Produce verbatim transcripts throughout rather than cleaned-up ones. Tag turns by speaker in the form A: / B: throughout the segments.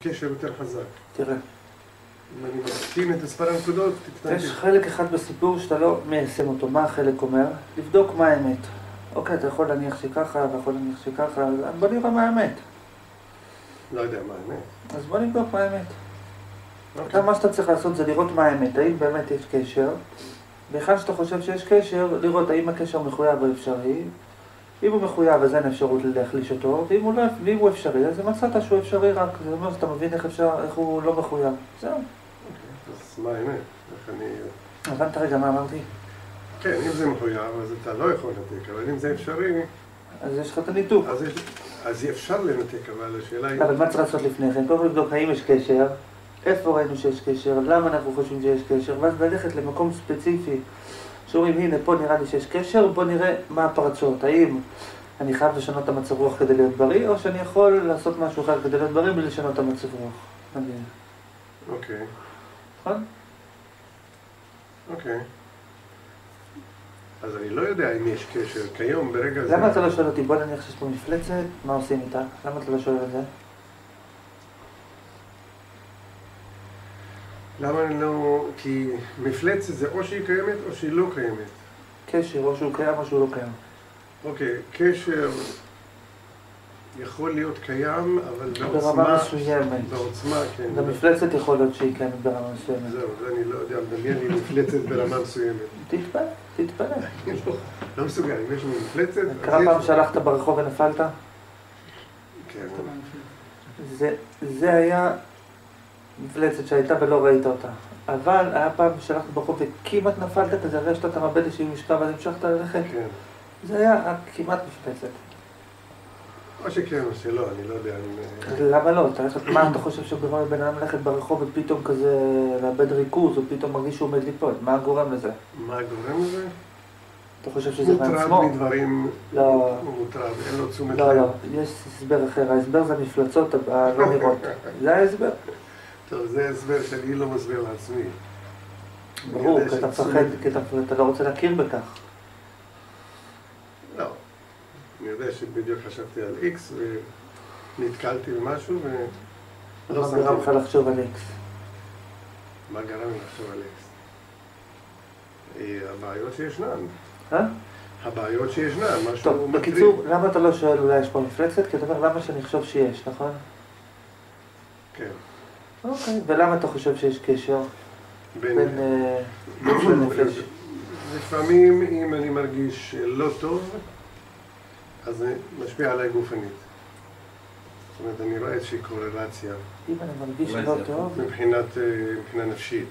A: קשר יותר חזק.
B: תראה.
A: אם אני מסכים את מספר הנקודות, תקטנתי.
B: יש חלק אחד בסיפור שאתה לא מיישם אותו. מה החלק אומר? לבדוק מה האמת. אוקיי, אתה יכול להניח שככה, אתה יכול להניח שככה, אז בוא נראה מה האמת.
A: לא יודע מה האמת.
B: אז בוא נבדוק מה האמת.
A: אוקיי.
B: מה שאתה צריך לעשות זה לראות מה האמת. האם באמת יש קשר? ואחד שאתה חושב שיש קשר, לראות האם הקשר מחויב או אפשרי. אם הוא מחויב, אז אין אפשרות להחליש אותו, ואם הוא, לא, ואם הוא אפשרי, אז מצאת שהוא אפשרי רק. זה אומר שאתה מבין איך, אפשר, איך הוא לא מחויב. זהו.
A: אוקיי, אז מה האמת? איך אני...
B: הבנת רגע מה אמרתי?
A: כן, אם זה מחויב, אז אתה לא יכול לנתק, אבל אם זה אפשרי...
B: אז יש לך את הניתוק.
A: אז, יש... אז אפשר לנתק, אבל השאלה היא...
B: אבל מה צריך לעשות לפני כן? קודם כל לבדוק האם יש קשר, איפה ראינו שיש קשר, למה אנחנו חושבים שיש קשר, ואז ללכת למקום ספציפי. שאומרים, הנה, פה נראה לי שיש קשר, בוא נראה מה הפרצות. האם אני חייב לשנות את המצב רוח כדי להיות בריא, או שאני יכול לעשות משהו אחר כדי להיות בריא בלי לשנות את המצב רוח. נגיד.
A: אוקיי.
B: נכון?
A: אוקיי. אז אני לא יודע אם יש קשר. כיום, ברגע זה...
B: למה אתה לא שואל אותי? בוא נניח שיש פה מפלצת, מה עושים איתה? למה אתה לא שואל על זה?
A: למה אני לא... כי מפלצת זה או שהיא קיימת או שהיא לא קיימת.
B: קשר, או שהוא קיים או שהוא לא קיים.
A: אוקיי, קשר יכול להיות קיים, אבל בעוצמה...
B: ברמה מסוימת.
A: בעוצמה, כן.
B: גם מפלצת יכול להיות שהיא קיימת ברמה מסוימת.
A: זהו, זה אני לא יודע, מדמיין לי מפלצת ברמה מסוימת.
B: תתפלא, תתפלא.
A: לא מסוגל, אם יש לנו מפלצת...
B: כמה פעם שהלכת ברחוב ונפלת?
A: כן.
B: זה היה מפלצת שהייתה ולא ראית אותה. אבל היה פעם שהלכת ברחוב וכמעט נפלת כזה, הרגשת אתה מאבד איזושהי משקע ואז המשכת ללכת.
A: כן.
B: זה היה כמעט מפלצת.
A: או שכן או שלא, אני לא יודע אם...
B: למה לא? מה אתה חושב שגורם לבן אדם ללכת ברחוב ופתאום כזה לאבד ריכוז או פתאום מרגיש שהוא עומד ליפול? מה גורם לזה?
A: מה גורם לזה?
B: אתה חושב שזה בעצמו?
A: מוטרד מדברים...
B: לא.
A: הוא מוטרד, אין לו תשומת לב.
B: לא, לא. יש הסבר אחר. ההסבר זה מפלצות הלא נראות. זה ההסבר.
A: טוב, זה הסבר שאני לא מסביר לעצמי.
B: ברור, כי אתה מפחד, כי אתה לא רוצה להכיר בכך.
A: לא. אני יודע שבדיוק חשבתי על איקס ונתקלתי במשהו ולא שמתי.
B: מה גרם לך לחשוב על איקס?
A: מה גרם לי לחשוב על איקס? הבעיות שישנן.
B: אה?
A: הבעיות שישנן, משהו
B: טוב,
A: מטריד.
B: בקיצור, למה אתה לא שואל אולי יש פה מפלצת? כי אתה אומר, למה שאני חושב שיש, נכון?
A: כן.
B: אוקיי, ולמה אתה חושב שיש קשר
A: בין...
B: בין גוף לנפש?
A: לפעמים אם אני מרגיש לא טוב, אז זה משפיע עליי גופנית. זאת אומרת, אני רואה איזושהי קורלציה.
B: אם אני מרגיש לא טוב...
A: מבחינת, מבחינה נפשית.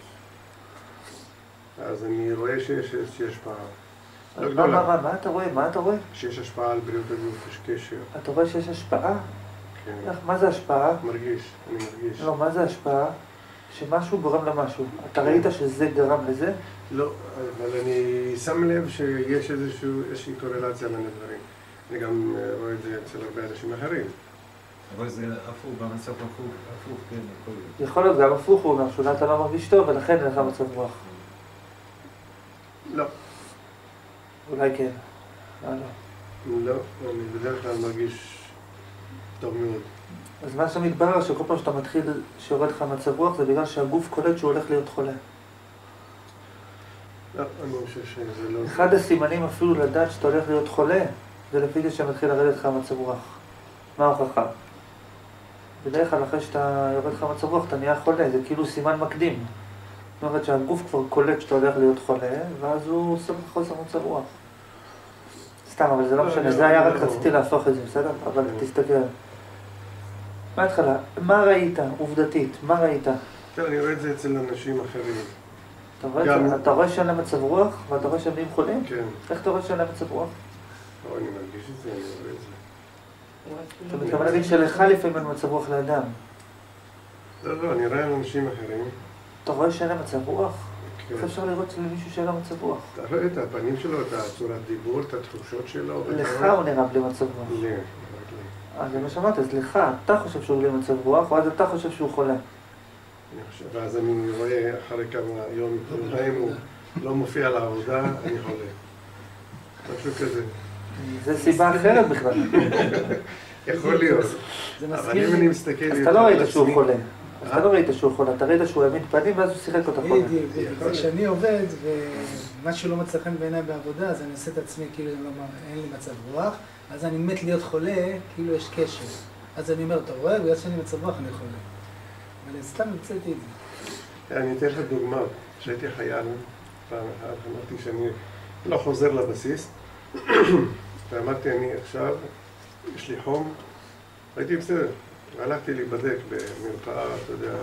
A: אז אני רואה שיש איזושהי השפעה. לא גדולה.
B: מה, מה אתה רואה? מה אתה רואה?
A: שיש השפעה על בריאות הגוף, יש קשר.
B: אתה רואה שיש השפעה?
A: כן.
B: מה זה השפעה?
A: מרגיש, אני מרגיש.
B: לא, מה זה השפעה? שמשהו גורם למשהו. אתה ראית שזה גרם לזה?
A: לא, אבל אני שם לב שיש איזושהי קורלציה בין הדברים. אני גם רואה את זה אצל הרבה אנשים אחרים.
C: אבל זה הפוך, במצב הפוך, הפוך, כן, הכל.
B: יכול להיות גם הפוך, הוא אומר שאולי אתה לא מרגיש טוב ולכן אין לך מצב רוח.
A: לא.
B: אולי כן. לא, לא.
A: לא, אני בדרך כלל מרגיש טוב מאוד.
B: אז מה שמתברר שכל פעם שאתה מתחיל שיורד לך מצב רוח זה בגלל שהגוף קולט שהוא הולך להיות חולה.
A: לא, אני חושב שזה לא...
B: אחד הסימנים אפילו לדעת שאתה הולך להיות חולה זה לפי זה שמתחיל לרדת לך מצב רוח. מה ההוכחה? בדרך כלל אחרי שאתה יורד לך מצב רוח אתה נהיה חולה, זה כאילו סימן מקדים. זאת אומרת שהגוף כבר קולט שאתה הולך להיות חולה ואז הוא עושה חוסר מצב רוח. סתם, אבל זה לא משנה, זה היה רק רציתי להפוך את זה, בסדר? אבל תסתכל. מה התחלה? מה ראית, עובדתית? מה ראית?
A: כן, אני רואה את זה אצל אנשים אחרים.
B: אתה רואה שאין להם מצב רוח ואתה רואה שהם נהיים חולים?
A: כן.
B: איך אתה רואה שאין להם מצב רוח?
A: לא, אני מרגיש את זה, אני רואה את זה.
B: אתה מתכוון להגיד שלך לפעמים אין מצב רוח לאדם.
A: לא, לא, אני רואה אנשים אחרים.
B: אתה רואה שאין להם מצב רוח?
A: כן.
B: איך אפשר לראות למישהו שאין לו מצב רוח?
A: אתה רואה את הפנים שלו, את הצורת דיבור, את התחושות שלו.
B: לך הוא נראה בלי מצב רוח.
A: לי, רק לי.
B: אז זה מה שאמרת, אז לך, אתה חושב שהוא בלי מצב רוח, או אז אתה חושב שהוא חולה.
A: אני חושב, ואז אני רואה אחרי כמה יום, אם הוא לא מופיע לעבודה, אני חולה. משהו כזה.
B: זה סיבה אחרת בכלל.
A: יכול להיות.
D: זה
A: אבל
D: מזכיר
A: אם אני
D: לי...
A: מסתכל...
B: אז אתה
A: יותר
B: לא
A: על
B: ראית שהוא
A: עצמי-
B: חולה. אז
A: אה?
B: אתה לא ראית שהוא חולה, אתה ראית שהוא העמיד פנים ואז הוא שיחק אותה חולה.
D: בדיוק, בדיוק.
A: יכול להיות.
D: כשאני עובד ומשהו לא מצא חן בעיניי בעבודה, אז אני עושה את עצמי כאילו אני לא- אין לי מצב רוח, אז אני מת להיות חולה, כאילו יש קשר. אז אני אומר, אתה רואה, בגלל שאני מצב רוח אני חולה. אבל סתם המצאתי את זה.
A: אני אתן לך דוגמה. כשהייתי חייל, פעם אחת אמרתי שאני לא חוזר לבסיס, ואמרתי, אני עכשיו, יש לי חום, הייתי בסדר. והלכתי להיבדק במרפאה, אתה יודע,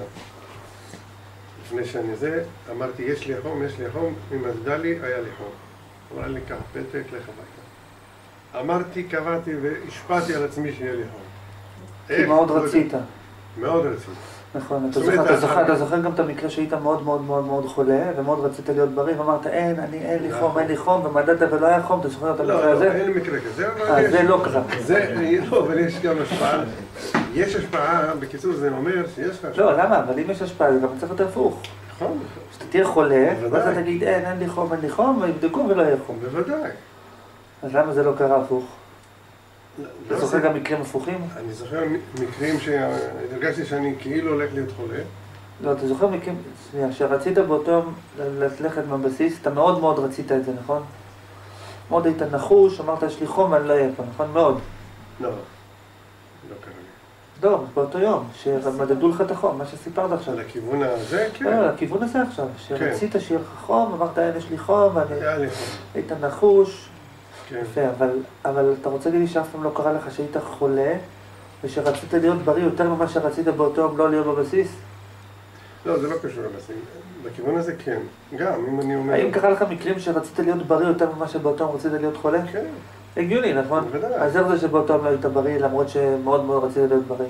A: לפני שאני זה, אמרתי, יש לי חום, יש לי חום, היא מדדה לי, היה לי חום. אמרה לי, קח פתק, לך הביתה. אמרתי, קבעתי והשפעתי על עצמי שיהיה לי חום.
B: כי
A: איך?
B: מאוד
A: לא יודע.
B: רצית.
A: מאוד רציתי.
B: נכון, אתה
A: זאת אומרת,
B: זוכר, אתה זוכר,
A: אתה-
B: אתה זוכר גם את המקרה שהיית מאוד מאוד מאוד מאוד חולה, ומאוד רצית להיות בריא, ואמרת, אין, אני, אין לי חום, אין לי חום, ומדדת ולא היה חום, אתה זוכר את המקרה
A: לא, לא,
B: הזה?
A: אין מקרה כזה, אבל
B: אה,
A: יש...
B: זה לא קרה.
A: זה, לא, אבל יש גם השפעה. יש השפעה, בקיצור זה אומר שיש לך השפעה.
B: לא, למה? אבל אם יש השפעה, זה גם צריך להיות הפוך.
A: נכון,
B: שאתה תהיה חולה,
A: בוודאי.
B: ואז אתה תגיד, אין, אין לי חום, אין לי חום, ויבדקו ולא יהיה חום.
A: בוודאי.
B: אז למה זה לא קרה הפוך?
A: לא,
B: אתה
A: לא
B: זוכר
A: זה-
B: גם מקרים הפוכים?
A: אני זוכר מקרים שהרגשתי שאני כאילו הולך להיות חולה.
B: לא, אתה זוכר מקרים, שנייה, שרצית באותו יום ללכת מהבסיס, אתה מאוד מאוד רצית את זה, נכון? מאוד היית נחוש, אמרת, יש לי חום ואני לא אהיה פה, נכון? מאוד.
A: לא, לא קרה לי.
B: לא, באותו יום, שמדדו לך את החום, מה שסיפרת עכשיו.
A: על הכיוון הזה, כן.
B: לא, לכיוון הזה עכשיו, שרצית שיהיה לך חום, אמרת, אין, יש לי חום, ואני...
A: היה לי חום,
B: היית נחוש,
A: כן.
B: יפה, אבל, אבל אתה רוצה להגיד לי שאף פעם לא קרה לך שהיית חולה, ושרצית להיות בריא יותר ממה שרצית באותו יום לא להיות בבסיס?
A: לא, זה לא קשור לבסיס. בכיוון הזה כן. גם, אם אני אומר...
B: האם קרה לך מקרים שרצית להיות בריא יותר ממה שבאותו יום רצית להיות חולה?
A: כן.
B: הגיוני, נכון?
A: בוודאי.
B: אז איך זה שבאותו יום לא היית בריא, למרות שמאוד מאוד רצית להיות בריא?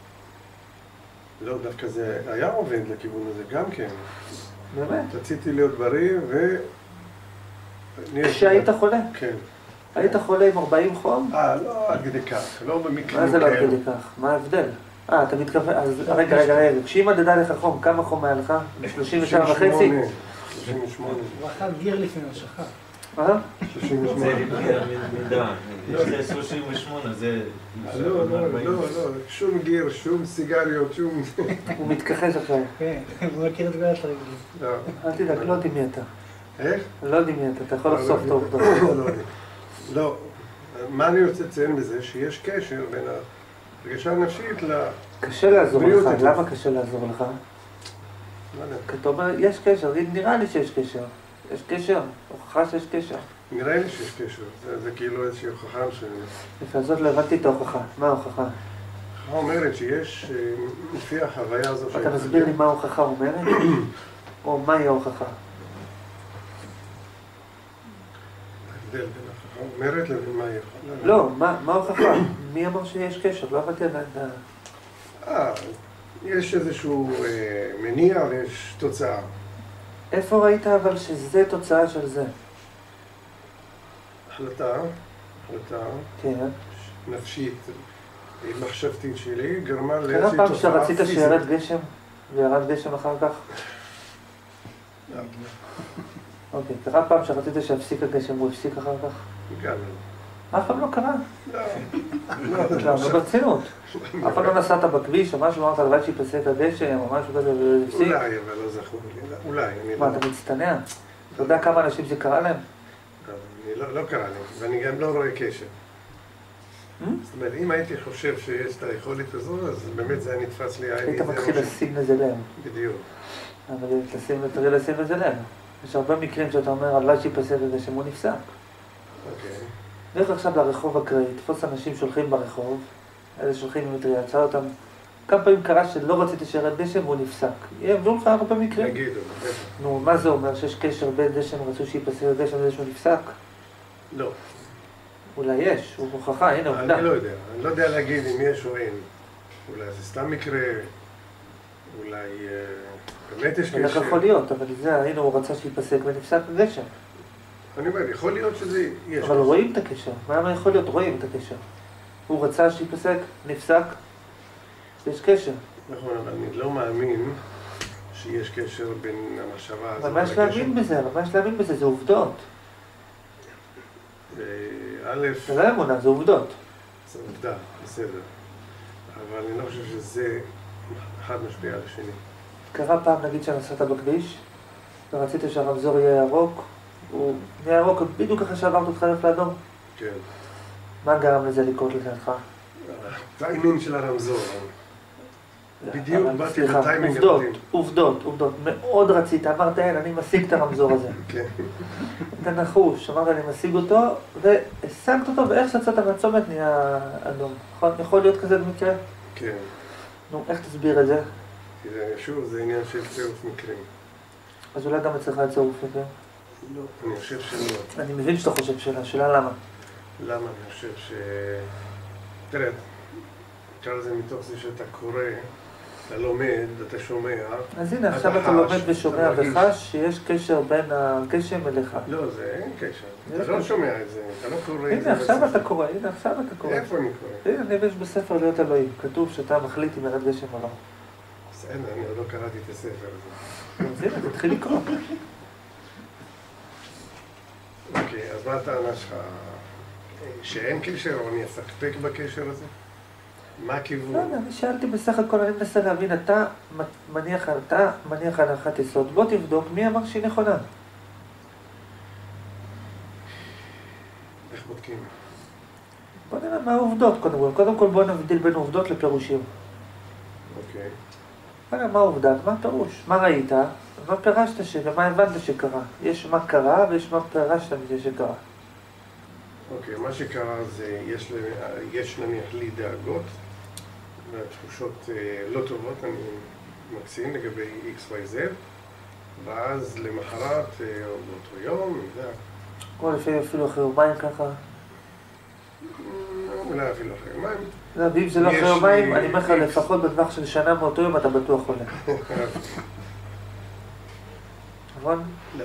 A: לא, דווקא זה היה עובד לכיוון הזה, גם כן.
B: באמת?
A: רציתי להיות בריא ו...
B: כשהיית חולה?
A: כן.
B: היית חולה עם ארבעים חום?
A: אה, לא עד כדי כך, לא במקרים
B: מה זה לא עד
A: כאלו.
B: כדי כך? מה ההבדל? אה, אתה מתכוון, אז רגע, רגע, רגע, כשהיא מדדה לך חום, כמה חום היה לך? שלושים ושבע וחצי?
A: שלושים ושמונה.
D: הוא אכל גיר לפני, הוא שכח.
B: אה?
A: שלושים
C: זה
A: ושמונה.
C: לפי המידע. זה שלושים ושמונה, זה...
A: לא, לא, לא, לא, שום גיר, שום סיגריות, שום...
B: הוא מתכחש עכשיו.
D: כן, הוא מכיר את כל התרגלים.
A: לא.
B: אל תדאג, לא יודעים מי אתה.
A: איך?
B: לא יודעים מי אתה, אתה יכול לחשוף את העובדות.
A: לא, לא. לא. מה אני רוצה לציין בזה? שיש קשר בין הרגשה הנפשית ל...
B: קשה לעזור
A: בריאות
B: לך,
A: הגוף.
B: למה קשה לעזור לך?
A: לא יודע.
B: כי אתה אומר, יש קשר, נראה לי שיש קשר. יש קשר, הוכחה שיש קשר.
A: נראה לי שיש קשר. זה- זה כאילו איזושהי הוכחה מסוימת.
B: יפה, אז זאת לא הבנתי את ההוכחה. מה ההוכחה?
A: ההוכחה אומרת שיש, אה, לפי החוויה הזו...
B: אתה מסביר לי מה ההוכחה אומרת? או מהי ההוכחה?
A: ההבדל בין ההוכחה אומרת לבין מה היא יכולה.
B: לא, מה מה ההוכחה? מי אמר שיש קשר? לא הבנתי עדיין. את ה-
A: אה, יש איזשהו אה, מניע ויש תוצאה.
B: איפה ראית אבל שזה תוצאה של זה?
A: החלטה, החלטה
B: כן.
A: נפשית, מחשבתית שלי, גרמה
B: קרה
A: לאיזושהי
B: פעם
A: תוצאה
B: שרצית
A: פיזית.
B: שירד גשם? וירד גשם אחר כך?
A: לא,
B: אוקיי. קרה פעם שרצית שיפסיק הגשם והוא הפסיק אחר כך?
A: גם לא.
B: אף פעם לא קרה.
A: לא,
B: לא,
A: לא,
B: לא ברצינות. אף פעם לא נסעת בכביש או משהו, אמרת הלוואי שיפסק הגשם או משהו כזה והפסיק?
A: אולי, אבל לא זכור לי. לא, אולי, אני
B: מה,
A: לא...
B: אתה מצטנע? אתה יודע כמה אנשים שקרה להם?
A: אני לא, לא קרה לי, ואני גם לא רואה קשר.
B: Hmm?
A: זאת אומרת, אם הייתי חושב שיש את היכולת הזו, אז באמת זה היה נתפס לי...
B: היית מתחיל לשים לזה לב.
A: בדיוק.
B: אבל תשים, תראה לשים לזה לב. יש הרבה מקרים שאתה אומר, הלוואי שיפסק הגשם, הוא נפסק.
A: אוקיי.
B: לך עכשיו לרחוב אקראי, תפוס אנשים שהולכים ברחוב, אלה שהולכים עם מטריה, תשאל אותם, כמה פעמים קרה שלא רציתי שירד גשם והוא נפסק. יביאו לך הרבה מקרים.
A: נגיד, אבל בטח.
B: נו, מה זה אומר? שיש קשר בין זה שהם רצו שיפסק הגשם וזה שהוא נפסק?
A: לא.
B: אולי יש, הוא הוכחה, הנה עובדה.
A: אני לא יודע. אני לא יודע להגיד אם יש או אין. אולי זה סתם מקרה, אולי אה, באמת יש
B: איך
A: קשר.
B: יכול להיות, אבל זה, הנה הוא רצה שיפסק ונפסק הגשם.
A: אני אומר, יכול להיות שזה יש.
B: אבל רואים את הקשר. מה יכול להיות? רואים את הקשר. הוא רצה שיפסק, נפסק, יש קשר.
A: נכון, אבל אני לא מאמין שיש קשר בין המחשבה הזאת
B: אבל מה יש להאמין בזה? אבל מה יש להאמין בזה? זה עובדות.
A: א',
B: זה לא אמונה, זה עובדות.
A: זה עובדה, בסדר. אבל אני לא חושב שזה אחד משפיע על השני.
B: קרה פעם, נגיד, שנסעת בכביש, ורצית שהרמזור יהיה ירוק, הוא נהיה ירוק בדיוק אחרי שעברת אותך לפני אדום.
A: כן.
B: מה גרם לזה לקרות לדעתך?
A: הטיימינג של הרמזור. בדיוק באתי בטיימינג
B: עובדות,
A: המתאים.
B: עובדות, עובדות. מאוד רצית, אמרת, אין, אני משיג את הרמזור הזה.
A: כן.
B: אתה נחוש, אמרת, אני משיג אותו, והשגת אותו, ואיך שיצאת מהצומת נהיה אדום. נכון? יכול להיות כזה במקרה?
A: כן.
B: נו, איך תסביר את זה?
A: כי זה, שוב, זה עניין של צירוף מקרים.
B: אז אולי גם אצלך צירוף מקרים?
A: לא. אני חושב שלא.
B: אני מבין שאתה חושב שאלה, שאלה למה?
A: למה? אני חושב ש... תראה, תקרא לזה מתוך זה שאתה קורא, אתה לומד, אתה שומע.
B: אז הנה, עכשיו אתה לומד ושומע וחש שיש קשר בין הגשם אליך.
A: לא, זה אין קשר. אתה לא שומע את זה, אתה לא קורא את זה.
B: הנה, עכשיו אתה קורא, הנה, עכשיו אתה קורא.
A: איפה אני קורא?
B: הנה, אני יש בספר להיות אלוהים. כתוב שאתה מחליט אם ירד גשם או לא.
A: בסדר, אני עוד לא קראתי את הספר הזה.
B: אז הנה, תתחיל לקרוא.
A: אוקיי, אז מה הטענה שלך? שאין קשר או אני אפקפק בקשר הזה? מה הכיוון?
B: לא יודע, אני שאלתי בסך הכל, אני מנסה להבין, אתה מניח, אתה מניח הנחת יסוד, בוא תבדוק מי אמר שהיא נכונה.
A: איך בודקים?
B: בוא נראה מה העובדות קודם כל. קודם כל בוא נבדיל בין עובדות לפירושים.
A: אוקיי.
B: בוא נראה מה העובדה, מה הפירוש, מה ראית, מה פירשת ש... ומה הבנת שקרה. יש מה קרה ויש מה פירשת מזה שקרה.
A: אוקיי, מה שקרה זה, יש, יש נניח לי דאגות ותחושות לא טובות, אני מקצין לגבי X Y Z, ואז למחרת או באותו יום, אני יודע.
B: או לפעמים אפילו אחרי יומיים ככה.
A: אולי אפילו אחרי יומיים.
B: לא, ואם זה לא אחרי יומיים, אני אומר לך לפחות בטווח של שנה מאותו יום אתה בטוח חולה. נכון?
A: לא.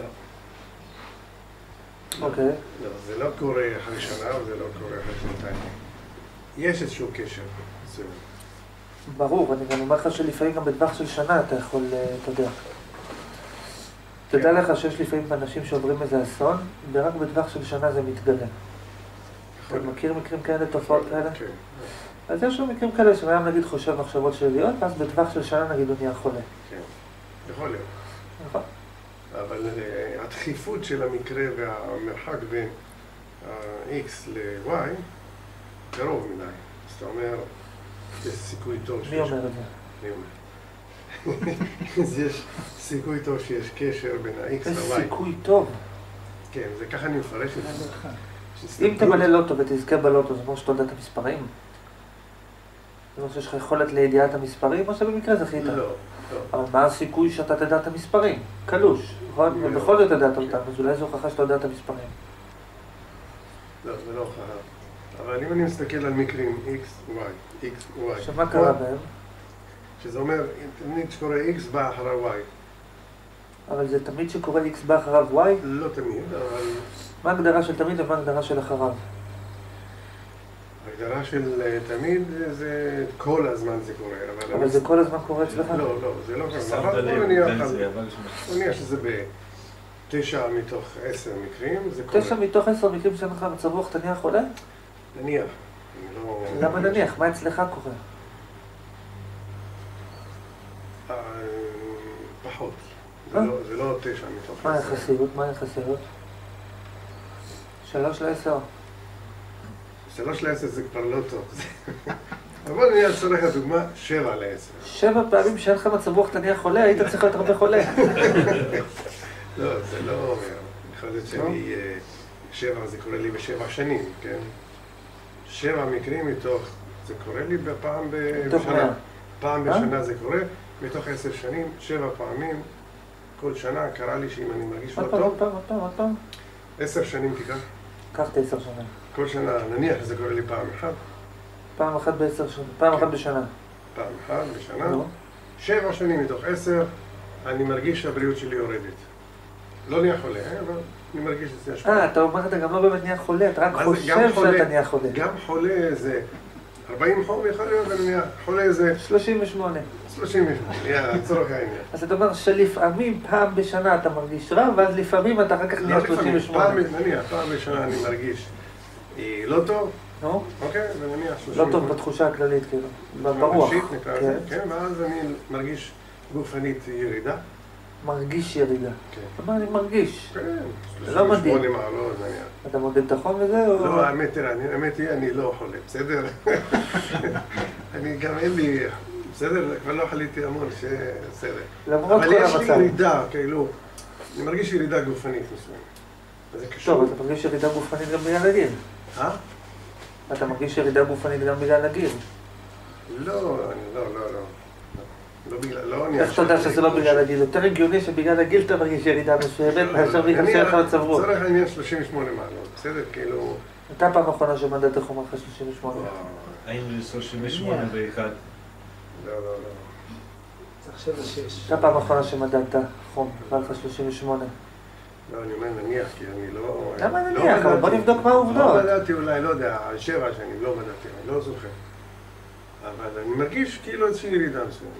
B: אוקיי.
A: לא, זה לא קורה אחרי שנה וזה לא קורה אחרי שנתיים. יש איזשהו קשר.
B: ברור, אני גם אומר לך שלפעמים גם בטווח של שנה אתה יכול, אתה יודע. תדע לך שיש לפעמים אנשים שעוברים איזה אסון, ורק בטווח של שנה זה מתגלה. אתה מכיר מקרים כאלה, תופעות כאלה?
A: כן.
B: אז יש לו מקרים כאלה שבהם נגיד חושב מחשבות שליליות, ואז בטווח של שנה נגיד הוא נהיה חולה.
A: כן, יכול להיות.
B: נכון.
A: אבל הדחיפות של המקרה והמרחק בין ה-X ל-Y קרוב מדי. אז אתה אומר, יש סיכוי טוב שיש...
B: מי אומר את זה?
A: מי אומר? אז יש סיכוי טוב שיש קשר בין ה-X ל-Y.
B: יש סיכוי טוב.
A: כן, זה ככה אני מפרש את זה.
B: אם תמלא לוטו ותזכה בלוטו, זה כמו שאתה יודע את המספרים? זה אומר שיש לך יכולת לידיעת המספרים, או שבמקרה זכית?
A: לא, לא.
B: אבל מה הסיכוי שאתה תדע את המספרים? קלוש, נכון? ובכל זאת תדעת אותם, אז אולי זו הוכחה שאתה יודע את המספרים.
A: לא, זה לא הוכחה. אבל אם אני מסתכל על מקרים X, Y, X, Y...
B: שמה קרה בהם?
A: שזה אומר, תמיד שקורה X בא אחריו Y.
B: אבל זה תמיד שקורה X בא אחריו Y?
A: לא תמיד, אבל...
B: מה ההגדרה של תמיד ומה ההגדרה של אחריו?
A: ההגדרה של תמיד זה כל הזמן זה קורה, אבל...
B: אבל זה כל הזמן קורה אצלך?
A: לא, לא, זה לא קורה. אבל בוא נניח שזה בתשע מתוך עשר מקרים, זה קורה.
B: תשע מתוך עשר מקרים שאין לך מצב רוח, אתה נהיה חולה?
A: נניח.
B: למה נניח? מה אצלך קורה?
A: פחות. זה לא תשע מתוך עשר.
B: מה היחסיות? מה היחסיות? שלוש לעשר.
A: שלוש לעשר זה כבר לא טוב. אבל אני אצטרך לדוגמה שבע לעשר.
B: שבע פעמים שאין לך מצב רוח, אתה נהיה חולה, היית צריך להיות הרבה חולה.
A: לא, זה לא אומר. יכול להיות שאני שבע, זה קורה לי בשבע שנים, כן? שבע מקרים מתוך, זה קורה לי בפעם בשנה. פעם בשנה זה קורה, מתוך עשר שנים, שבע פעמים, כל שנה קרה לי שאם אני מרגיש לא טוב.
B: עוד פעם, עוד פעם, עוד פעם.
A: עשר שנים תיקח.
B: קח את עשר שנים.
A: כל שנה, נניח שזה קורה לי פעם אחת.
B: פעם אחת בעשר שנים, פעם אחת בשנה.
A: פעם אחת בשנה. שבע שנים מתוך עשר, אני מרגיש שהבריאות שלי יורדת. לא נהיה חולה, אבל אני מרגיש שזה השפעה.
B: אה, אתה אומר, אתה גם לא באמת נהיה חולה, אתה רק חושב שאתה נהיה חולה.
A: גם חולה זה ארבעים חום יכול להיות, ואני נהיה חולה זה...
B: שלושים ושמונה.
A: שלושים ושמונה, יאללה, צורך העניין.
B: אז אתה אומר שלפעמים פעם בשנה אתה מרגיש רע, ואז לפעמים אתה אחר כך נהיה שלושים ושמונה.
A: נניח, פעם בשנה אני מרגיש לא טוב,
B: נו?
A: אוקיי, ונניח שלושים...
B: לא טוב בתחושה הכללית, כאילו. ברוח.
A: נפשית נקרא לזה, כן, ואז אני מרגיש גופנית ירידה.
B: מרגיש ירידה.
A: כן.
B: אבל אני מרגיש.
A: כן,
B: לא מדהים.
A: שלושים ושמונה מעלות, נניח.
B: אתה מודד את החום לזה או...
A: לא, האמת, תראה, האמת היא, אני לא חולה, בסדר? אני גם אין לי... בסדר? כבר לא חליתי המון, בסדר.
B: למרות כל
A: אבל יש לי
B: המצב.
A: ירידה, כאילו, אני מרגיש ירידה גופנית מסוימת. וזה קשור.
B: טוב, אתה מרגיש ירידה גופנית גם בגלל הגיל.
A: אה?
B: אתה מרגיש ירידה גופנית גם בגלל הגיל.
A: לא, אני לא, לא, לא. לא בגלל, לא אני...
B: איך אתה יודע שזה לא בגלל הגיל? יותר הגיוני שבגלל הגיל אתה מרגיש ירידה מסוימת מאשר בגלל
A: אני-
B: שאין לך מצב רוח.
A: לצורך העניין שלושים ושמונה מעלות, בסדר? כאילו...
B: אתה פעם אחרונה שמדדת חום אחרי שלושים ושמונה.
C: היינו שלושים ושמונה ואחד.
A: לא, לא, לא.
D: צריך שבע שש.
B: אתה פעם אחרונה שמדדת חום אחרי לך שלושים ושמונה.
A: לא, אני אומר נניח, כי אני לא...
B: למה
A: לא
B: נניח? אבל בוא
A: בדקתי.
B: נבדוק מה
A: לא
B: העובדות.
A: בדקתי אולי, לא יודע, שבע שנים, לא בדקתי, אני לא זוכר. אבל אני מרגיש כאילו איזושהי ירידה מסוימת.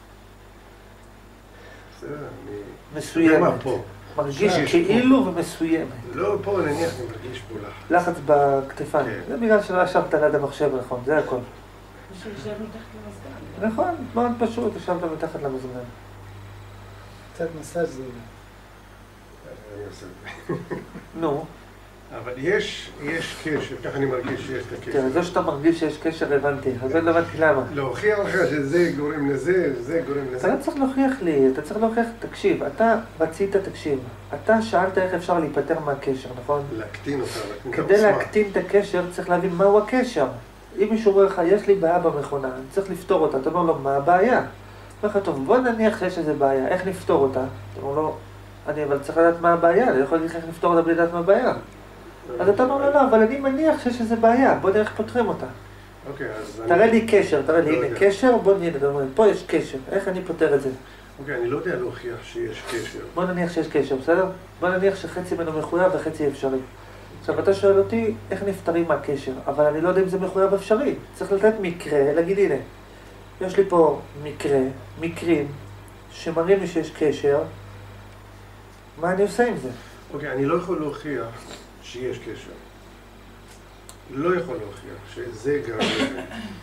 A: בסדר, אני...
B: מסוימת.
A: מה פה?
B: מרגיש
A: שיש
B: כאילו ומסוימת.
A: לא, פה נניח אני מרגיש פה לחץ.
B: לחץ בכתפיים.
A: כן.
B: זה בגלל שלא ישבת ליד המחשב, נכון, זה הכל.
E: מישהו יושב מתחת למזגן.
B: נכון, מאוד פשוט, ישבת מתחת למזגן.
D: קצת מסאז' זה אולי.
A: אני עושה את זה.
B: נו,
A: אבל יש, יש קשר, ככה אני מרגיש שיש את הקשר.
B: תראה, זה שאתה מרגיש שיש קשר הבנתי, אז לא הבנתי למה.
A: להוכיח לך שזה גורם לזה, זה גורם
B: אתה
A: לזה.
B: לא צריך להוכיח לי, אתה צריך להוכיח, תקשיב, אתה רצית, תקשיב, אתה שאלת איך אפשר להיפטר מהקשר, נכון?
A: להקטין אותה, להקטין את
B: כדי
A: העוצמה.
B: להקטין את הקשר צריך להבין מהו הקשר. אם מישהו אומר לך, יש לי בעיה במכונה, אני צריך לפתור אותה, אתה אומר לו, מה הבעיה? אומר לך, טוב, בוא נניח שיש איזה בעיה, איך נפתור אותה? אתה אומר לו, אני אבל צריך לדעת מה הבעיה, אני לא יכול להגיד לך איך לפתור אותה בלי לדעת מה הבעיה. אז אתה אומר לו, לא, אבל אני מניח שיש איזה בעיה, בוא נראה איך פותרים אותה.
A: אוקיי, אז
B: תראה
A: אני...
B: לי קשר, תראה לי,
A: לא
B: הנה
A: יודע.
B: קשר, בוא נהיה, אתה אומר, פה יש קשר, איך אני פותר את זה?
A: אוקיי, אני לא יודע להוכיח שיש קשר.
B: בוא נניח שיש קשר, בסדר? בוא נניח שחצי ממנו מחויב וחצי אפשרי. עכשיו, אתה שואל אותי איך נפטרים מהקשר, אבל אני לא יודע אם זה מחויב אפשרי. צריך לתת מקרה, להגיד, הנה, יש לי פה מקרה, מקרים, שמראים לי שיש קשר, מה אני עושה עם זה?
A: אוקיי, אני לא יכול להוכיח שיש קשר. לא יכול להוכיח שזה גרם לזה.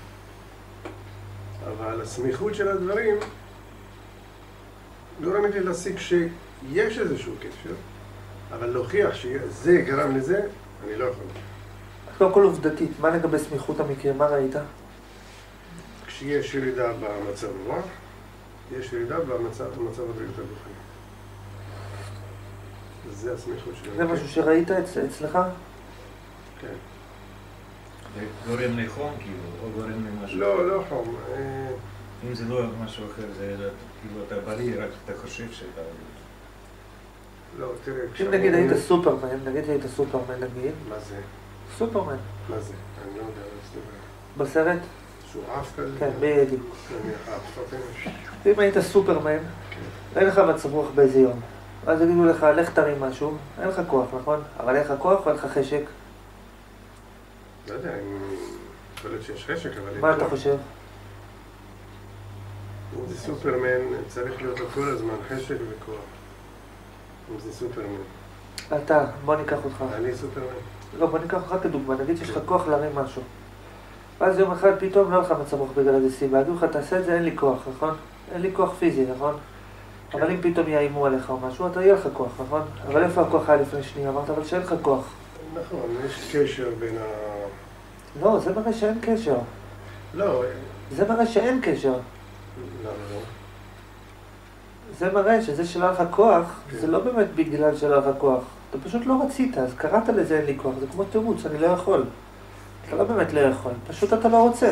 A: אבל הסמיכות של הדברים גורמת לי להסיק שיש איזשהו קשר, אבל להוכיח שזה גרם לזה, אני לא יכול.
B: קודם כל עובדתית, מה לגבי סמיכות המקרים? מה ראית?
A: כשיש ירידה במצב רוח, יש ירידה במצב, במצב הבריאות הגופני. זה הסמיכות של
B: זה משהו שראית אצ... אצלך?
A: כן.
C: זה גורם לחום כאילו, או גורם למשהו.
A: לא, לא חום. אה,
C: אם זה לא משהו אחר, זה כאילו אתה בריא, רק אתה חושב שאתה...
A: לא, תראה,
B: אם
A: כשאני-
B: נגיד היית סופרמן, נגיד היית סופרמן נגיד,
A: מה זה?
B: סופרמן,
A: מה זה? אני לא יודע, זה
B: בסרט?
A: שהוא עף כזה?
B: כן, בדיוק.
A: אני עף, אוקיי.
B: אם היית סופרמן, אין לך מצב רוח באיזה יום. אז יגידו לך, לך תרים משהו, אין לך כוח, נכון? אבל אין לך כוח או אין לך חשק?
A: לא יודע, אם... יכול להיות שיש חשק, אבל...
B: מה אתה חושב?
A: אם זה סופרמן, צריך להיות לו כל הזמן חשק וכוח. אם זה סופרמן.
B: אתה, בוא ניקח אותך.
A: אני סופרמן.
B: לא, בוא ניקח אותך כדוגמה, נגיד שיש לך כוח להרים משהו. ואז יום אחד פתאום לא לך מצב רוח בגלל איזה סיבה, יגידו לך, תעשה את זה, אין לי כוח, נכון? אין לי כוח פיזי, נכון? אבל אם פתאום יאיימו עליך או משהו, אתה יהיה לך כוח, נכון? אבל איפה הכוח היה לפני שנייה? אמרת, אבל שאין לך כוח.
A: נכון, יש קשר בין ה...
B: לא, זה מראה שאין קשר.
A: לא,
B: זה מראה שאין קשר.
A: לא, לא.
B: זה מראה שזה שלא היה לך כוח,
A: כן.
B: זה לא באמת בגלל שלא היה לך כוח. אתה פשוט לא רצית, אז קראת לזה אין לי כוח. זה כמו תירוץ, אני לא יכול. אתה לא באמת לא יכול, פשוט אתה לא רוצה.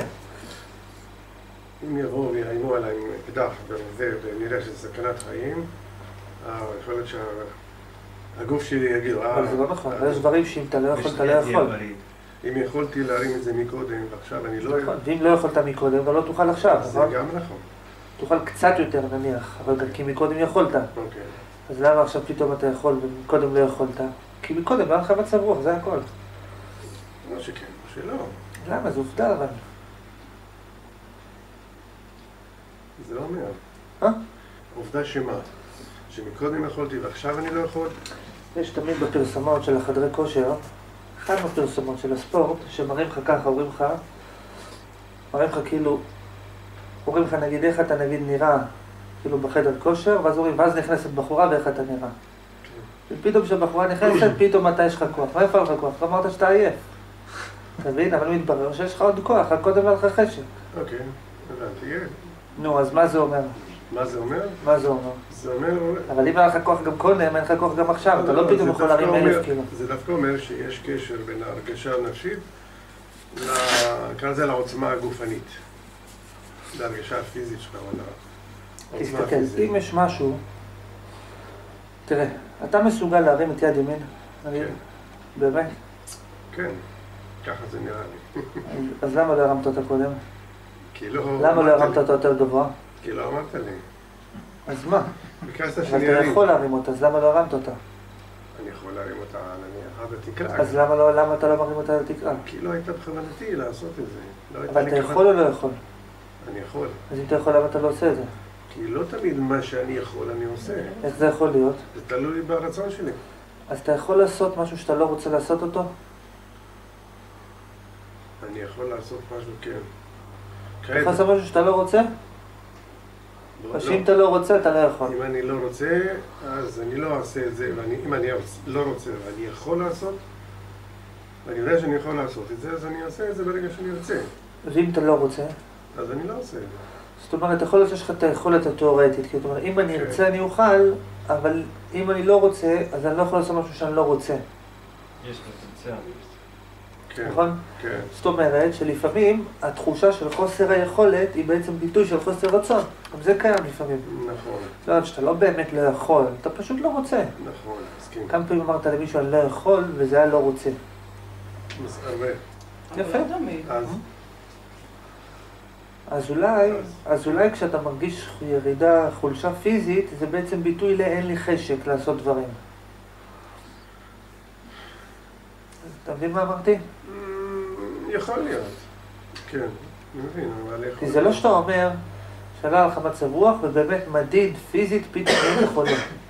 A: אם יבואו ויאיימו עליי עם אקדח וזה, ונראה שזה סכנת חיים, אה, יכול להיות שהגוף שלי יגיד, אה...
B: אבל זה לא נכון,
A: אה,
B: יש דברים שאם אתה לא יכול, אתה לא יכול.
A: אם יכולתי להרים את זה מקודם, ועכשיו אני לא...
B: נכון, ואם לא יכולת מקודם, גם לא תוכל עכשיו,
A: זה
B: נכון?
A: גם נכון.
B: תוכל קצת יותר נניח, אבל גם כי מקודם יכולת.
A: אוקיי.
B: אז למה עכשיו פתאום אתה יכול ומקודם לא יכולת? כי מקודם לא היה לך מצב רוח, זה הכל.
A: או שכן, או שלא.
B: למה? זו עובדה אבל.
A: זה לא אומר.
B: אה?
A: עובדה שמה? שמקודם יכולתי ועכשיו אני לא יכול?
B: יש תמיד בפרסומות של החדרי כושר אחד מהפרסומות של הספורט, שמראים לך ככה, אומרים לך, מראים לך כאילו, אומרים לך נגיד איך אתה נגיד נראה, כאילו בחדר כושר, ואז אומרים, ואז נכנסת בחורה ואיך אתה נראה. ופתאום כשבחורה נכנסת, פתאום אתה יש לך כוח. מה איפה לך כוח? לא אמרת שאתה עייף. אתה מבין? אבל מתברר שיש לך עוד כוח, רק קודם היה לך חשק.
A: אוקיי, הבנתי.
B: נו, אז מה זה אומר?
A: מה זה אומר?
B: מה זה אומר?
A: זה אומר...
B: אבל אם היה לך כוח גם קודם, אין לך כוח גם עכשיו, אתה לא פתאום יכול להרים אלף קילו.
A: זה דווקא אומר שיש קשר בין ההרגשה הנפשית, נקרא לזה לעוצמה הגופנית. להרגשה הפיזית שלך, או לעוצמה
B: תסתכל,
A: הפיזית.
B: אם יש משהו... תראה, אתה מסוגל להרים את יד ימין?
A: כן.
B: באמת?
A: כן, ככה זה נראה לי.
B: אז למה לא הרמת אותה קודם?
A: כי לא...
B: למה לא הרמת אותה יותר גבוה?
A: כי לא אמרת לי.
B: אז מה?
A: ביקשת
B: אבל
A: שאני
B: אתה
A: ארים.
B: יכול להרים אותה, אז למה לא הרמת אותה?
A: אני יכול להרים אותה, נניח, עד התקרה.
B: אז למה לא, למה אתה לא מרים אותה לתקרה?
A: כי לא הייתה בכוונתי לעשות את זה. לא הייתה
B: אבל
A: לי
B: אתה
A: כוונה.
B: יכול או לא יכול?
A: אני יכול.
B: אז אם אתה יכול, למה אתה לא עושה את זה?
A: כי לא תמיד מה שאני יכול אני עושה.
B: איך זה יכול להיות?
A: זה תלוי ברצון שלי.
B: אז אתה יכול לעשות משהו שאתה לא רוצה לעשות אותו?
A: אני יכול לעשות משהו, כן.
B: אתה יכול לעשות משהו שאתה לא רוצה?
A: לא,
B: או שאם אתה לא רוצה, אתה לא יכול.
A: אם אני לא רוצה, אז אני לא אעשה את זה, ואם אני לא רוצה ואני יכול לעשות, ואני יודע שאני יכול לעשות את זה, אז אני אעשה את זה ברגע שאני ארצה.
B: ואם אתה לא רוצה?
A: אז אני לא עושה את זה.
B: זאת אומרת, יכול להיות שיש לך את היכולת התיאורטית, כי זאת אומרת, אם אני
A: כן.
B: ארצה אני אוכל, אבל אם אני לא רוצה, אז אני לא יכול לעשות משהו שאני לא רוצה.
C: יש פוטנציאל.
A: כן,
B: נכון?
A: כן.
B: זאת אומרת שלפעמים התחושה של חוסר היכולת היא בעצם ביטוי של חוסר רצון. גם זה קיים לפעמים.
A: נכון,
B: זאת אומרת שאתה לא באמת לא יכול, אתה פשוט לא רוצה.
A: נכון, מסכים.
B: כמה פעמים אמרת למישהו אני לא יכול, וזה היה לא רוצה.
A: מס- הרבה.
B: יפה.
E: אבל לא תמיד.
A: אז,
B: אז אולי, אז אולי כשאתה מרגיש ירידה, חולשה פיזית, זה בעצם ביטוי לאין לי חשק לעשות דברים. אתה מבין מה אמרתי?
A: mm, יכול להיות. כן, אני מבין, אבל יכול
B: כי זה לא שאתה אומר שעלה לך מצב רוח ובאמת מדיד פיזית פתאום אין חולה.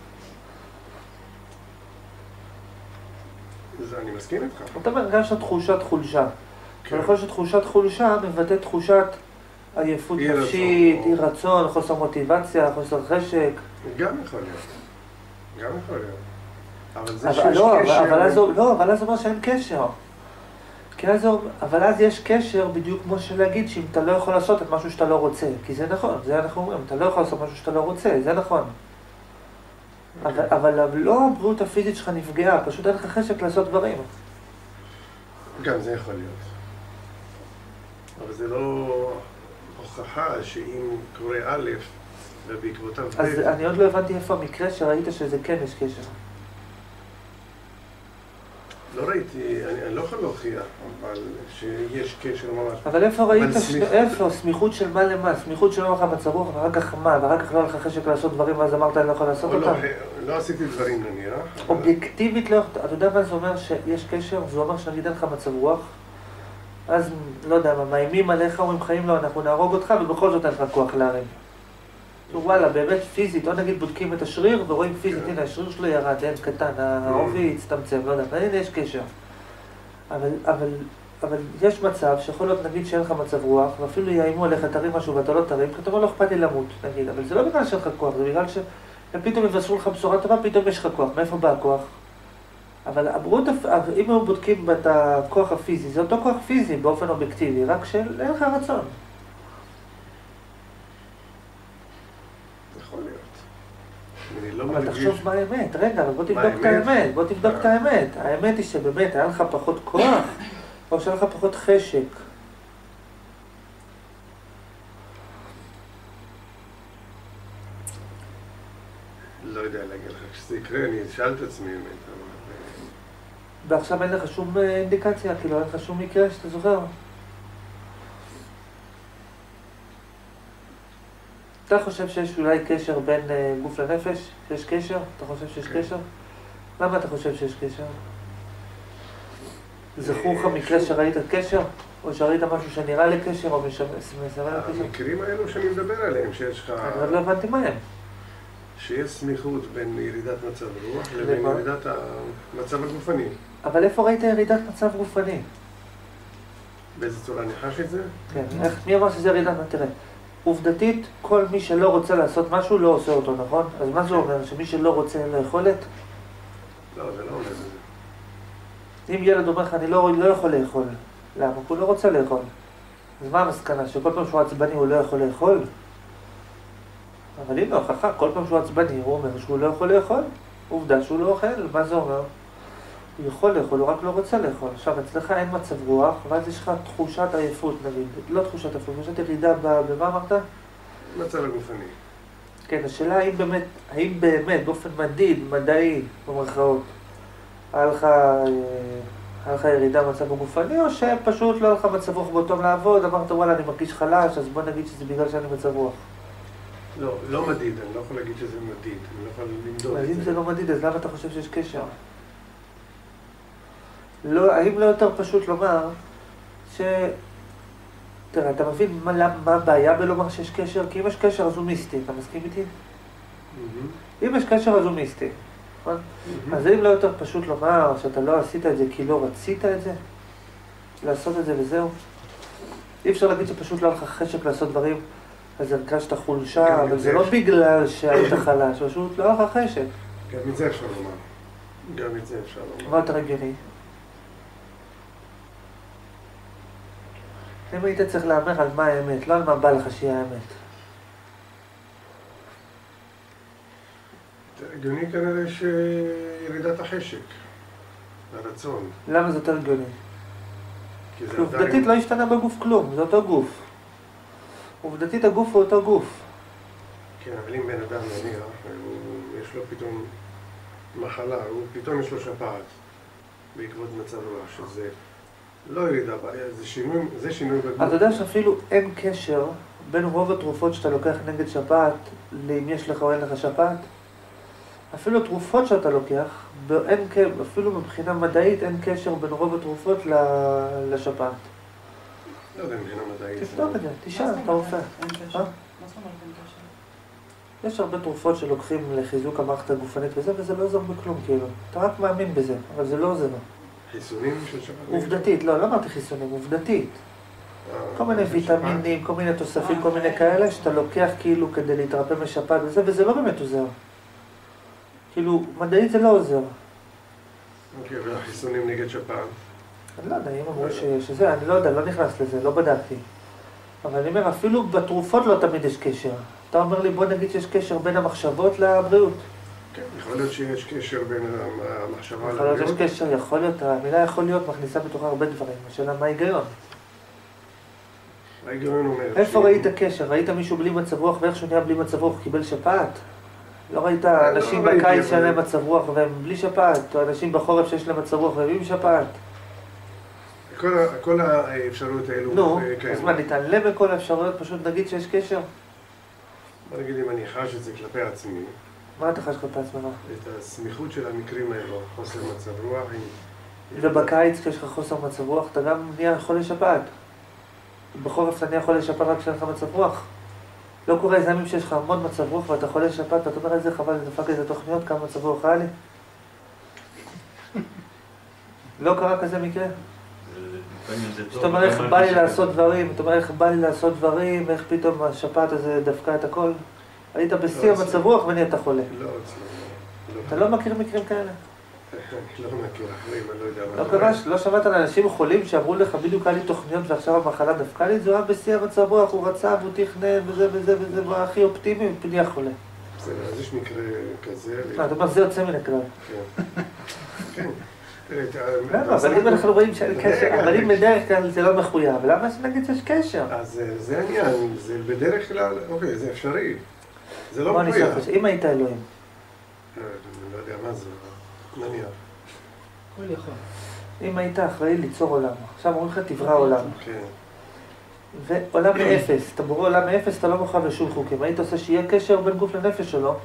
A: זה, אני מסכים איתך.
B: אתה אומר, גם יש תחושת חולשה.
A: כן.
B: אבל יכול להיות שתחושת חולשה מבטאת תחושת עייפות
A: אי רצון.
B: נפשית, אי רצון, חוסר מוטיבציה, חוסר חשק.
A: גם יכול להיות. גם יכול להיות. אבל זה
B: אבל
A: שיש
B: לא, אבל-
A: קשר...
B: אבל אז הוא- לא, אבל אז הוא אומר שאין קשר. כי אז הוא- אבל אז יש קשר בדיוק כמו שלהגיד שאם אתה לא יכול לעשות את משהו שאתה לא רוצה. כי זה נכון, זה אנחנו אומרים, אתה לא יכול לעשות משהו שאתה לא רוצה, זה נכון. אבל, אבל לא הבריאות הפיזית שלך נפגעה, פשוט אין לך חשק לעשות דברים.
A: גם זה יכול להיות. אבל זה לא הוכחה שאם קורה א' ובעקבותיו ב',
B: אז אני עוד לא הבנתי איפה המקרה שראית שזה כן יש קשר.
A: לא ראיתי, אני, אני לא יכול להוכיח, אבל שיש קשר ממש.
B: אבל איפה ראית,
A: אבל
B: ש...
A: סמיכות.
B: איפה? סמיכות של מה למה? סמיכות שלא לך מצב רוח, ואחר כך מה? ואחר כך לא היה לך חשק לעשות דברים, ואז אמרת אני לא יכול לעשות
A: או לא,
B: אותם?
A: לא עשיתי דברים נניח. אבל-
B: אובייקטיבית לא, אתה יודע מה זה אומר שיש קשר? זה אומר שנגיד אין לך מצב רוח, אז לא יודע מה, מאיימים עליך, אומרים חיים לא, אנחנו נהרוג אותך, ובכל זאת אין לך כוח להרים. וואלה, באמת פיזית, או נגיד בודקים את השריר ורואים פיזית,
A: כן.
B: הנה השריר שלו ירד, אין קטן, העובי הצטמצם, לא יודע, הנה יש קשר. אבל, אבל, אבל יש מצב שיכול להיות נגיד שאין לך מצב רוח, ואפילו יאיימו עליך, תרים משהו ואתה לא תרים, כי אתה אומר לא אכפת לי למות, נגיד, אבל זה לא בגלל שאין לך כוח, זה בגלל שפתאום יבשרו לך בשורה טובה, פתאום יש לך כוח, מאיפה בא הכוח? אבל הבריאות, אם הם בודקים את הכוח הפיזי, זה אותו כוח פיזי באופן אובייקטיבי, רק שאין לך רצון.
A: יכול להיות. אני לא
B: אבל
A: מרגיש...
B: תחשוב מה האמת, רגע, אבל בוא תבדוק
A: האמת?
B: את האמת, בוא תבדוק את האמת. האמת היא שבאמת היה לך פחות כוח, או שהיה לך פחות חשק.
A: לא יודע להגיד לך, כשזה יקרה אני אשאל את עצמי באמת, אבל...
B: ועכשיו אין לך שום אה, אינדיקציה, כאילו אין לך שום מקרה שאתה זוכר. אתה חושב שיש אולי קשר בין אה, גוף לנפש? שיש קשר? אתה חושב שיש
A: כן.
B: קשר? למה אתה חושב שיש קשר? זכור לך
A: אה,
B: מקרה
A: שוב.
B: שראית קשר? או שראית משהו שנראה לקשר או מסמל לקשר?
A: המקרים האלו שאני מדבר עליהם, שיש לך...
B: אני עוד לא הבנתי מה הם.
A: שיש סמיכות בין ירידת מצב רוח לבין
B: למה?
A: ירידת המצב הגופני.
B: אבל איפה ראית ירידת מצב גופני?
A: באיזה צורה אני חש את זה?
B: כן, איך, מי אמר שזה ירידת? תראה, עובדתית, כל מי שלא רוצה לעשות משהו לא עושה אותו, נכון? אז מה זה אומר? שמי שלא רוצה אין לו יכולת?
A: לא, זה לא אומר את זה.
B: אם ילד אומר לך, אני לא, לא יכול לאכול. למה? הוא לא רוצה לאכול. אז מה המסקנה? שכל פעם שהוא עצבני הוא לא יכול לאכול? אבל הנה הוכחה, כל פעם שהוא עצבני הוא אומר שהוא לא יכול לאכול. עובדה שהוא לא אוכל, מה זה אומר? הוא יכול לאכול, הוא רק לא רוצה לאכול. עכשיו, אצלך אין מצב רוח, ואז יש לך תחושת עייפות נגיד. לא תחושת עייפות, תחושת ירידה במה אמרת?
A: מצב הגופני.
B: כן, השאלה האם באמת, האם באמת, באופן מדיד, מדעי, במרכאות, היה לך, אה, היה לך ירידה במצב הגופני, או שפשוט לא היה לך מצב רוח באותו לעבוד, אמרת וואלה אני מרגיש חלש, אז בוא נגיד שזה בגלל שאני מצב רוח.
A: לא, לא מדיד, אני לא יכול להגיד שזה מדיד, אני לא יכול למדוד
B: אז
A: את
B: אם
A: זה.
B: זה לא מדיד, אז למה אתה חושב שיש קשר? לא, האם לא יותר פשוט לומר ש... תראה, אתה מבין מה, מה הבעיה בלומר שיש קשר? כי אם יש קשר אז הוא מיסטי, אתה מסכים איתי?
A: מהמם.
B: אם יש קשר אז הוא מיסטי, נכון?
A: מהמם.
B: אז האם לא יותר פשוט לומר שאתה לא עשית את זה כי לא רצית את זה? לעשות את זה וזהו? אי אפשר להגיד שפשוט לא היה לך חשק לעשות דברים, אז הרגשת חולשה,
A: גם
B: אבל
A: את
B: זה
A: זה
B: לא
A: אפשר.
B: בגלל שהיית חלש, פשוט לא היה לך חשק.
A: גם את זה אפשר לומר. גם את זה אפשר לומר.
B: מה יותר הגיוני? אם היית צריך להמר על מה האמת, לא על מה בא לך שיהיה האמת.
A: הגיוני כנראה שירידת החשק, הרצון.
B: למה זה יותר הגיוני?
A: כי זה
B: עובדתית
A: עדיין...
B: לא השתנה בגוף כלום, זה אותו גוף. עובדתית הגוף הוא אותו גוף.
A: כן, אבל אם בן אדם נניח, הוא- יש לו פתאום מחלה, הוא פתאום יש לו שפעת בעקבות מצב רוח, שזה לא ירידה בעיה, זה שינוי, זה שינוי בגוף.
B: אתה יודע שאפילו אין קשר בין רוב התרופות שאתה לוקח נגד שפעת לאם יש לך או אין לך שפעת? אפילו תרופות שאתה לוקח, אין, אפילו מבחינה מדעית אין קשר בין רוב התרופות ל- לשפעת.
A: לא יודע, מבחינה מדעית.
B: תבדוק את זה,
E: מה
B: תשאל,
E: זאת
B: אתה
E: אומרת?
B: רופא.
E: אין קשר.
B: אה?
E: מה זאת אומרת אין קשר?
B: יש הרבה תרופות שלוקחים לחיזוק המערכת הגופנית וזה, וזה לא עוזר בכלום, כאילו. אתה רק מאמין בזה, אבל זה לא עוזר.
A: חיסונים של שפעת?
B: עובדתית, לא, לא אמרתי חיסונים, עובדתית.
A: אה,
B: כל מיני
A: של
B: ויטמינים, כל מיני תוספים,
E: אה,
B: כל מיני כאלה, שאתה לוקח כאילו כדי להתרפא משפעת וזה, וזה לא באמת עוזר. כאילו, מדעית זה לא עוזר.
A: שפעת? אוקיי, והחיסונים נגד שפעת?
B: אני לא יודע, אם אמרו ש- שזה, אני לא יודע, לא נכנס לזה, לא בדקתי. אבל אני אומר, אפילו בתרופות לא תמיד יש קשר. אתה אומר לי, בוא נגיד שיש קשר בין המחשבות לבריאות.
A: כן, יכול להיות שיש קשר בין המחשבה
B: יכול להיות שיש
A: לבריאות.
B: קשר, יכול להיות, המילה יכול להיות מכניסה בתוכה הרבה דברים. השאלה, מה ההיגיון?
A: ההיגיון אומר...
B: איפה
A: ש-
B: ראית קשר? ראית מישהו בלי מצב רוח ואיך שהוא נהיה בלי מצב רוח קיבל שפעת? לא ראית אנשים
A: לא ראיתי,
B: בקיץ
A: אבל-
B: שאין להם מצב רוח והם בלי שפעת, או אנשים בחורף שיש להם מצב רוח והם עם שפעת?
A: כל ה- כל האפשרויות האלו...
B: נו,
A: אה, כן.
B: אז מה, נתעלם מכל האפשרויות, פשוט נגיד שיש קשר?
A: בוא נגיד אם אני חש את זה כלפי עצמי,
B: מה אתה חש כלפי עצמך?
A: את הסמיכות של המקרים האלו, חוסר מצב רוח, עם...
B: ובקיץ כשיש לך חוסר מצב רוח אתה גם נהיה חולה שפעת. בחורף אתה נהיה חולה שפעת רק כשאין לך מצב רוח. לא קורה איזה ימים שיש לך המון מצב רוח ואתה חולה שפעת ואתה אומר איזה חבל, דפק איזה תוכניות, כמה מצב רוח היה לי. לא קרה כזה מקרה?
C: לפעמים זה טוב.
B: זאת אומרת, איך
C: אבל
B: בא לי
C: זה-
B: לעשות דברים, זאת אומרת, איך בא לי לעשות דברים, איך פתאום השפעת הזה דפקה את הכל. היית בשיא
A: לא,
B: המצב רוח ונהיית חולה.
A: לא, אצלנו,
B: אתה לא מכיר מקרים כאלה?
A: לא מכיר אחרים, אני לא יודע מה
B: לא
A: זה.
B: קרה, לא שמעת על אנשים חולים שאמרו לך בדיוק היה לי תוכניות ועכשיו המחלה דפקה לי, זה היה בשיא המצב רוח, הוא רצה והוא תכנן וזה וזה וזה, והוא היה הכי אופטימי ונהיה חולה.
A: בסדר, אז יש מקרה כזה.
B: אה, אתה אומר, זה יוצא מן הכלל.
A: כן. כן. תראה, אתה-
B: למה? אבל אם אנחנו רואים שאין קשר,
A: רגע,
B: אבל אם בדרך כלל זה לא מחויב, למה שנגיד שיש קשר?
A: אז אה, זה העניין, זה בדרך כלל, אוקיי, זה אפשרי. זה לא
B: בוא נשאל
A: מחויב.
B: אותך, אם היית אלוהים,
A: לא, אני לא יודע מה זה, נניח.
D: הכל יכול.
B: אם היית אחראי ליצור עולם, עכשיו אומרים לך תברא עולם,
A: כן.
B: ועולם מאפס, אתה בורא עולם מאפס, אתה לא מחויב לשום חוקים, היית עושה שיהיה קשר בין גוף לנפש או לא?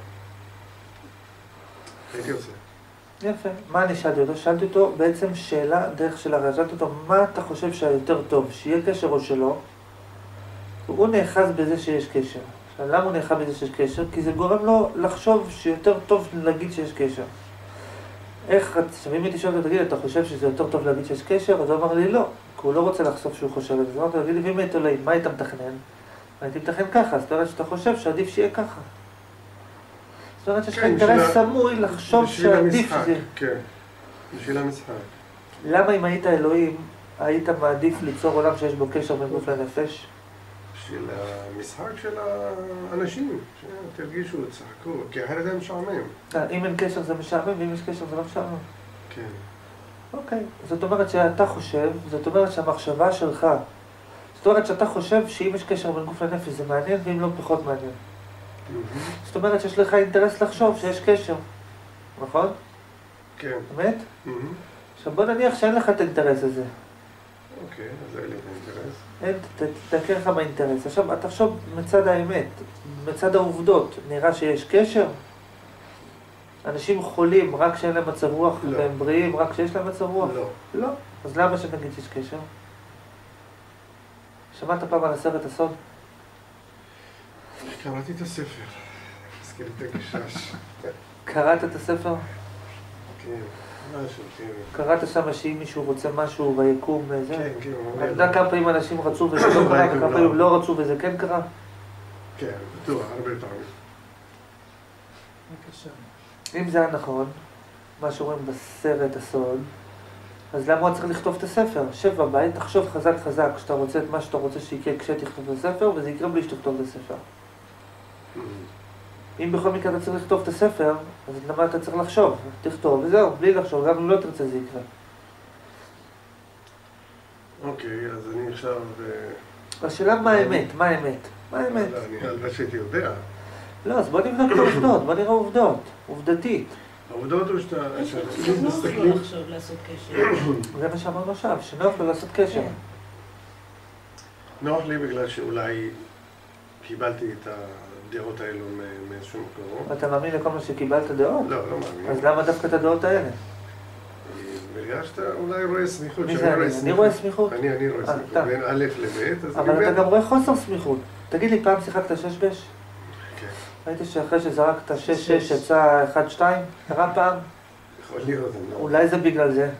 A: הייתי עושה.
B: יפה. מה אני שאלתי אותו? שאלתי אותו בעצם שאלה דרך של הרי, שאלתי אותו, מה אתה חושב שהיותר טוב, שיהיה קשר או שלא? הוא נאחז בזה שיש קשר. למה הוא נלחם בזה שיש קשר? כי זה גורם לו לחשוב שיותר טוב להגיד שיש קשר. איך, אם הייתי שואל אותו, תגיד, אתה חושב שזה יותר טוב להגיד שיש קשר? אז הוא אמר לי לא, כי הוא לא רוצה לחשוף שהוא חושב את זה. אמרתי לו, תגיד לי, ואם היית אלוהים, מה היית מתכנן? הייתי מתכנן ככה, זאת אומרת שאתה חושב שעדיף שיהיה ככה. זאת אומרת שיש לך אינטרס סמוי לחשוב שעדיף שזה...
A: כן, בשביל המשחק.
B: למה אם היית אלוהים, היית מעדיף ליצור עולם שיש בו קשר בין גוף לנפש?
A: בשביל המשחק של האנשים, שתרגישו, תשחקו, כי אחרת זה משעמם.
B: אם אין קשר זה משעמם, ואם יש קשר זה לא משעמם.
A: כן.
B: אוקיי, זאת אומרת שאתה חושב, זאת אומרת שהמחשבה שלך, זאת אומרת שאתה חושב שאם יש קשר בין גוף לנפש זה מעניין, ואם לא פחות מעניין. זאת אומרת שיש לך אינטרס לחשוב שיש קשר, נכון?
A: כן.
B: באמת? עכשיו בוא נניח שאין לך את האינטרס הזה.
A: אוקיי, אז אין לי את האינטרס.
B: אין, תתקר לך מהאינטרס. עכשיו, תחשוב מצד האמת, מצד העובדות, נראה שיש קשר? אנשים חולים רק כשאין להם מצב רוח,
A: לא.
B: והם בריאים רק כשיש להם מצב רוח?
A: לא.
B: לא. אז למה שנגיד שיש קשר? שמעת פעם על הסרט הסוד?
A: קראתי את הספר. הזכיר לי את הגשש.
B: קראת את הספר?
A: כן, משהו, כן.
B: קראת שם שאם מישהו רוצה משהו ויקום וזה?
A: כן, כן.
B: אתה יודע כמה פעמים אנשים רצו וזה לא קרה, וכמה פעמים לא רצו וזה כן קרה?
A: כן, בטוח, הרבה פעמים.
D: בבקשה.
B: אם זה היה נכון, מה שאומרים בסרט הסוד, אז למה הוא צריך לכתוב את הספר? שב בבית, תחשוב חזק חזק שאתה רוצה את מה שאתה רוצה שיקרה כשתכתוב את הספר, וזה יקרה בלי שתכתוב את הספר. אם בכל מקרה אתה צריך לכתוב את הספר, אז למה אתה צריך לחשוב? תכתוב וזהו, בלי לחשוב, גם אם לא תרצה זה יקרה.
A: אוקיי, אז אני עכשיו...
B: השאלה מה האמת? מה האמת? מה האמת?
A: לא, אני הלוואי שהייתי יודע.
B: לא, אז בוא נבדוק את העובדות, בוא נראה עובדות, עובדתית.
A: העובדות הוא שאתה...
E: שנוח לו לחשוב לעשות קשר.
B: זה מה שאמרנו עכשיו, שנוח לו לעשות קשר.
A: נוח לי בגלל שאולי קיבלתי את הדעות האלו מאיזשהו מקום.
B: אתה מאמין לכל מה שקיבלת דעות?
A: לא, לא מאמין.
B: אז למה דווקא את הדעות האלה?
A: בגלל שאתה אולי רואה סמיכות.
B: מי זה אני? אני רואה סמיכות?
A: אני, אני רואה סמיכות. בין א' לב', אז
B: אבל אתה גם רואה חוסר סמיכות. תגיד לי, פעם שיחקת שש בש?
A: כן.
B: ראית שאחרי שזרקת שש שש יצא אחד שתיים? קרה פעם?
A: יכול להיות, אני לא...
B: אולי זה בגלל זה.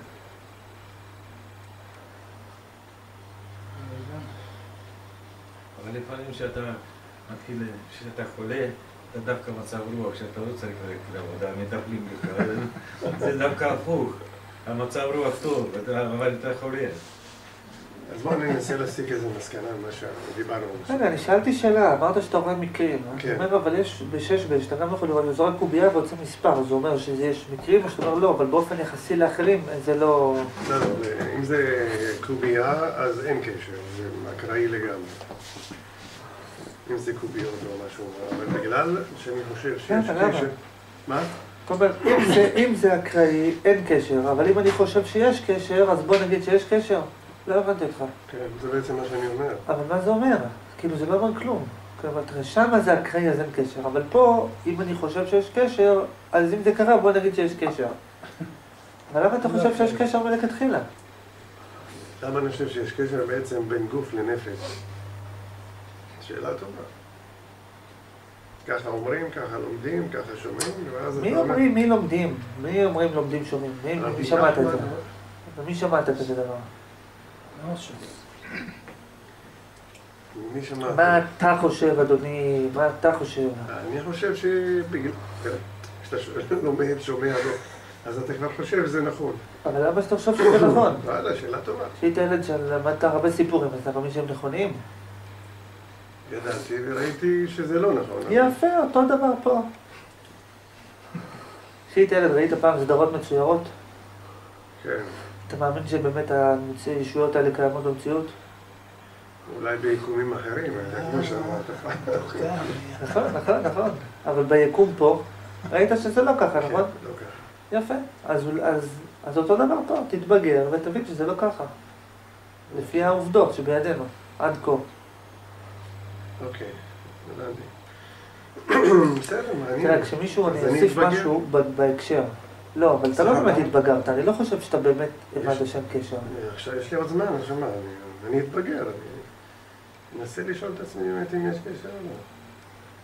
C: אבל לפעמים שאתה מתחיל, כשאתה חולה, אתה דווקא מצב רוח, שאתה לא צריך ללכת לעבודה, מטפלים לך, זה דווקא הפוך. המצב רוח טוב, אבל אתה חולה.
A: אז בואו ננסה להסיק איזה מסקנה מה שדיברנו.
B: רגע, אני שאלתי שאלה, אמרת שאתה רואה מקרים.
A: כן.
B: אני אומר, אבל יש בשש בש, אתה גם יכול לראות, הוא זורק קובייה ויוצא מספר, זה אומר שיש מקרים, או שאתה אומר לא, אבל באופן יחסי לאחרים זה לא...
A: לא, לא, אם זה קובייה, אז אין קשר, זה אקראי לגמרי. אם זה קוביות או משהו, אבל בגלל שאני חושב שיש קשר... מה?
B: זאת אומרת, אם זה אקראי, אין קשר, אבל אם אני חושב שיש קשר, אז בוא נגיד שיש קשר. לא הבנתי אותך.
A: כן, זה בעצם מה שאני אומר.
B: אבל מה זה אומר? כאילו זה לא אומר כלום. כלומר, תראה, שמה זה אקראי, אז אין קשר. אבל פה, אם אני חושב שיש קשר, אז אם זה קרה, בוא נגיד שיש קשר. אבל למה אתה חושב שיש קשר מלכתחילה?
A: למה אני חושב שיש קשר בעצם בין גוף לנפש? שאלה טובה. ככה אומרים, ככה לומדים, ככה שומעים, ואז...
B: מי אומרים, מי לומדים? מי אומרים לומדים שומעים? מי שמעת את זה? מי שמעת כזה דבר?
D: לא חשוב.
A: מי שמעת?
B: מה אתה חושב, אדוני? מה אתה חושב?
A: אני חושב שבגלל... כשאתה לומד, שומע, אז אתה כבר חושב שזה נכון.
B: אבל למה שאתה חושב שזה נכון?
A: וואלה, שאלה טובה.
B: כשהיית ילד שלמדת הרבה סיפורים, אז אתה מאמין שהם נכונים?
A: ידעתי וראיתי שזה לא נכון.
B: יפה, אותו דבר פה. כשהיית ילד, ראית פעם סדרות מצוירות?
A: כן.
B: אתה מאמין שבאמת הישויות האלה קיימות במציאות?
A: אולי ביקומים אחרים, כמו שאמרת.
B: נכון, נכון, נכון. אבל ביקום פה, ראית שזה לא ככה, נכון?
A: לא ככה.
B: יפה. אז אותו דבר פה, תתבגר ותבין שזה לא ככה. לפי העובדות שבידינו, עד כה.
A: אוקיי, הבנתי. בסדר, מעניין.
B: תראה, כשמישהו, אני אוסיף משהו בהקשר. לא, אבל אתה לא באמת התבגרת, אני לא חושב שאתה באמת הבנת שם קשר.
A: עכשיו יש לי עוד זמן, נשמה, אני אתבגר, אני אנסה לשאול את עצמי באמת אם יש קשר או לא.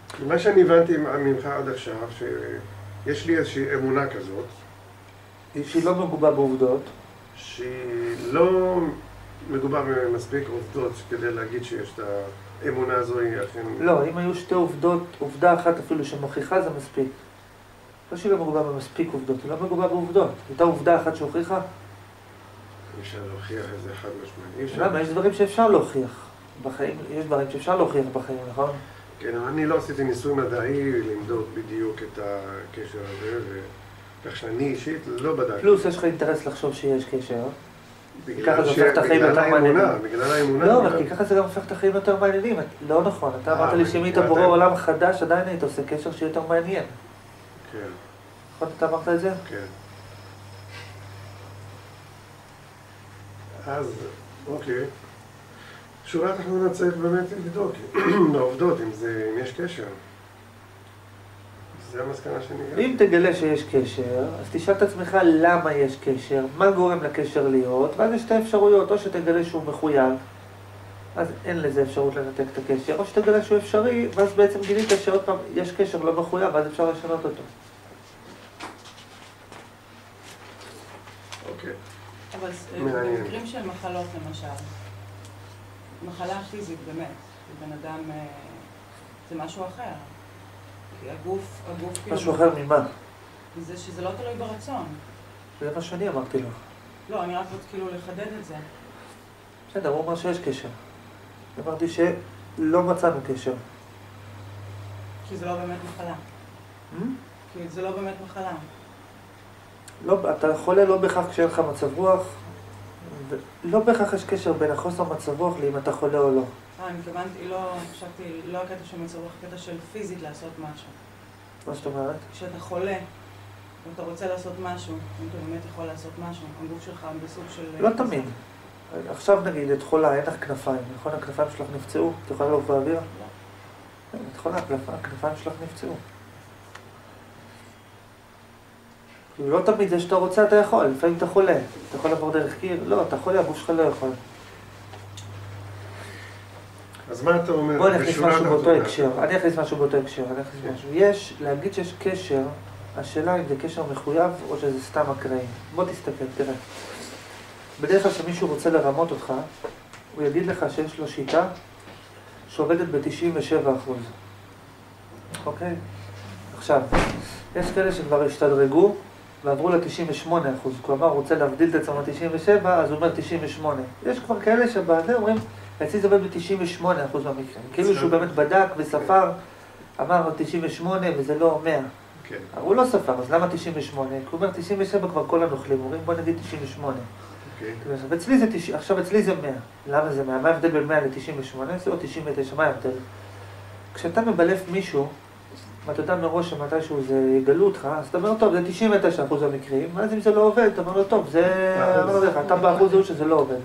A: מה שאני הבנתי ממך עד עכשיו, שיש לי איזושהי אמונה כזאת.
B: שהיא לא מגובה בעובדות.
A: שהיא לא מגובה במספיק עובדות כדי להגיד שיש את האמונה הזו היא אכן...
B: לא, אם היו שתי עובדות, עובדה אחת אפילו שמוכיחה זה מספיק. לא שהיא לא מגובה במספיק עובדות, היא לא מגובה בעובדות. הייתה עובדה אחת שהוכיחה?
A: אי אפשר להוכיח איזה חד משמעי.
B: למה? יש דברים שאפשר להוכיח בחיים, יש דברים שאפשר להוכיח בחיים, נכון?
A: כן, אבל אני לא עשיתי ניסוי מדעי למדוד בדיוק את הקשר הזה, וכך שאני אישית לא בדקתי.
B: פלוס יש לך אינטרס לחשוב שיש קשר.
A: בגלל האמונה, בגלל האמונה.
B: לא, אבל כי ככה זה גם הופך את החיים יותר מעניינים. לא נכון, אתה אמרת לי שאם היית בורא עולם חדש, עדיין היית עושה קשר שיהיה יותר מעניין.
A: כן.
B: נכון, אתה אמרת את זה?
A: כן. אז, אוקיי. שורה התחתונה צריך באמת לבדוק, לעובדות, אם זה, אם יש קשר. זה המסקנה שאני גם.
B: אם תגלה שיש קשר, אז תשאל את עצמך למה יש קשר, מה גורם לקשר להיות, ואז יש שתי אפשרויות, או שתגלה שהוא מחויב, אז אין לזה אפשרות לנתק את הקשר, או שתגלה שהוא אפשרי, ואז בעצם גילית שעוד פעם יש קשר לא מחויב, ואז אפשר לשנות אותו.
A: אוקיי.
E: אבל במקרים של מחלות למשל, מחלה פיזית באמת, בן אדם זה משהו אחר. כי הגוף, הגוף כאילו...
B: משהו אחר ממה?
E: זה שזה לא תלוי ברצון.
B: זה מה שאני אמרתי לו.
E: לא, אני רק רוצה כאילו לחדד את זה.
B: בסדר, הוא אומר שיש קשר. אמרתי שלא מצאנו קשר.
E: כי זה לא באמת מחלה. כי זה לא באמת מחלה. לא,
B: אתה חולה לא בהכרח כשאין לך מצב רוח, לא בהכרח יש קשר בין החוסר מצב רוח לאם אתה חולה או לא.
E: אה, אני התכוונתי, לא, חשבתי, לא הקטע של מצב רוח, הקטע של פיזית לעשות משהו.
B: מה זאת אומרת?
E: כשאתה חולה, ואתה רוצה לעשות משהו, אם אתה באמת יכול לעשות משהו, הגוף שלך בסוג של...
B: לא תמיד. עכשיו נגיד, את חולה, אין לך כנפיים, נכון? הכנפיים שלך נפצעו? את יכולה לעוף באוויר? לא. את חולה, הכנפיים שלך נפצעו. לא תמיד זה שאתה רוצה, אתה יכול, לפעמים אתה חולה. אתה יכול לעבור דרך קיר? לא, אתה חולה, הגוף שלך לא יכול.
A: אז מה אתה אומר?
B: בוא נכניס משהו באותו הקשר. אני אכניס משהו באותו הקשר. אני אכניס משהו. יש, להגיד שיש קשר, השאלה אם זה קשר מחויב או שזה סתם אקראי. בוא תסתכל, תראה. בדרך כלל שמישהו רוצה לרמות אותך, הוא יגיד לך שיש לו שיטה שעובדת ב-תשעים ושבע אחוז. אוקיי? עכשיו, יש כאלה שכבר השתדרגו ועברו ל-תשעים ושמונה אחוז. כלומר, הוא רוצה להבדיל את עצמו ל-תשעים ושבע, אז הוא אומר תשעים ושמונה. יש כבר כאלה שבזה אומרים, אצלי זה עובד ב-תשעים ושמונה אחוז במקרה. כאילו שהוא באמת בדק וספר, אמר תשעים ושמונה וזה לא מאה. אבל הוא לא ספר, אז למה תשעים ושמונה? כי הוא אומר תשעים ושבע כבר כל הנוכלים, אומרים בוא נגיד תשעים ושמונה. ואצלי זה תשעים, עכשיו אצלי זה מאה. למה זה מאה? מה ההבדל בין מאה ל-תשעים ושמונה? זה או תשעים ותשע, מה ההבדל? כשאתה מבלף מישהו, ואתה יודע מראש שמתישהו זה יגלו אותך, אז אתה אומר, טוב, זה תשעים ותשע אחוז במקרים, ואז אם זה לא עובד, אתה אומר לו, טוב, זה... אתה באחוז זהו שזה לא עובד.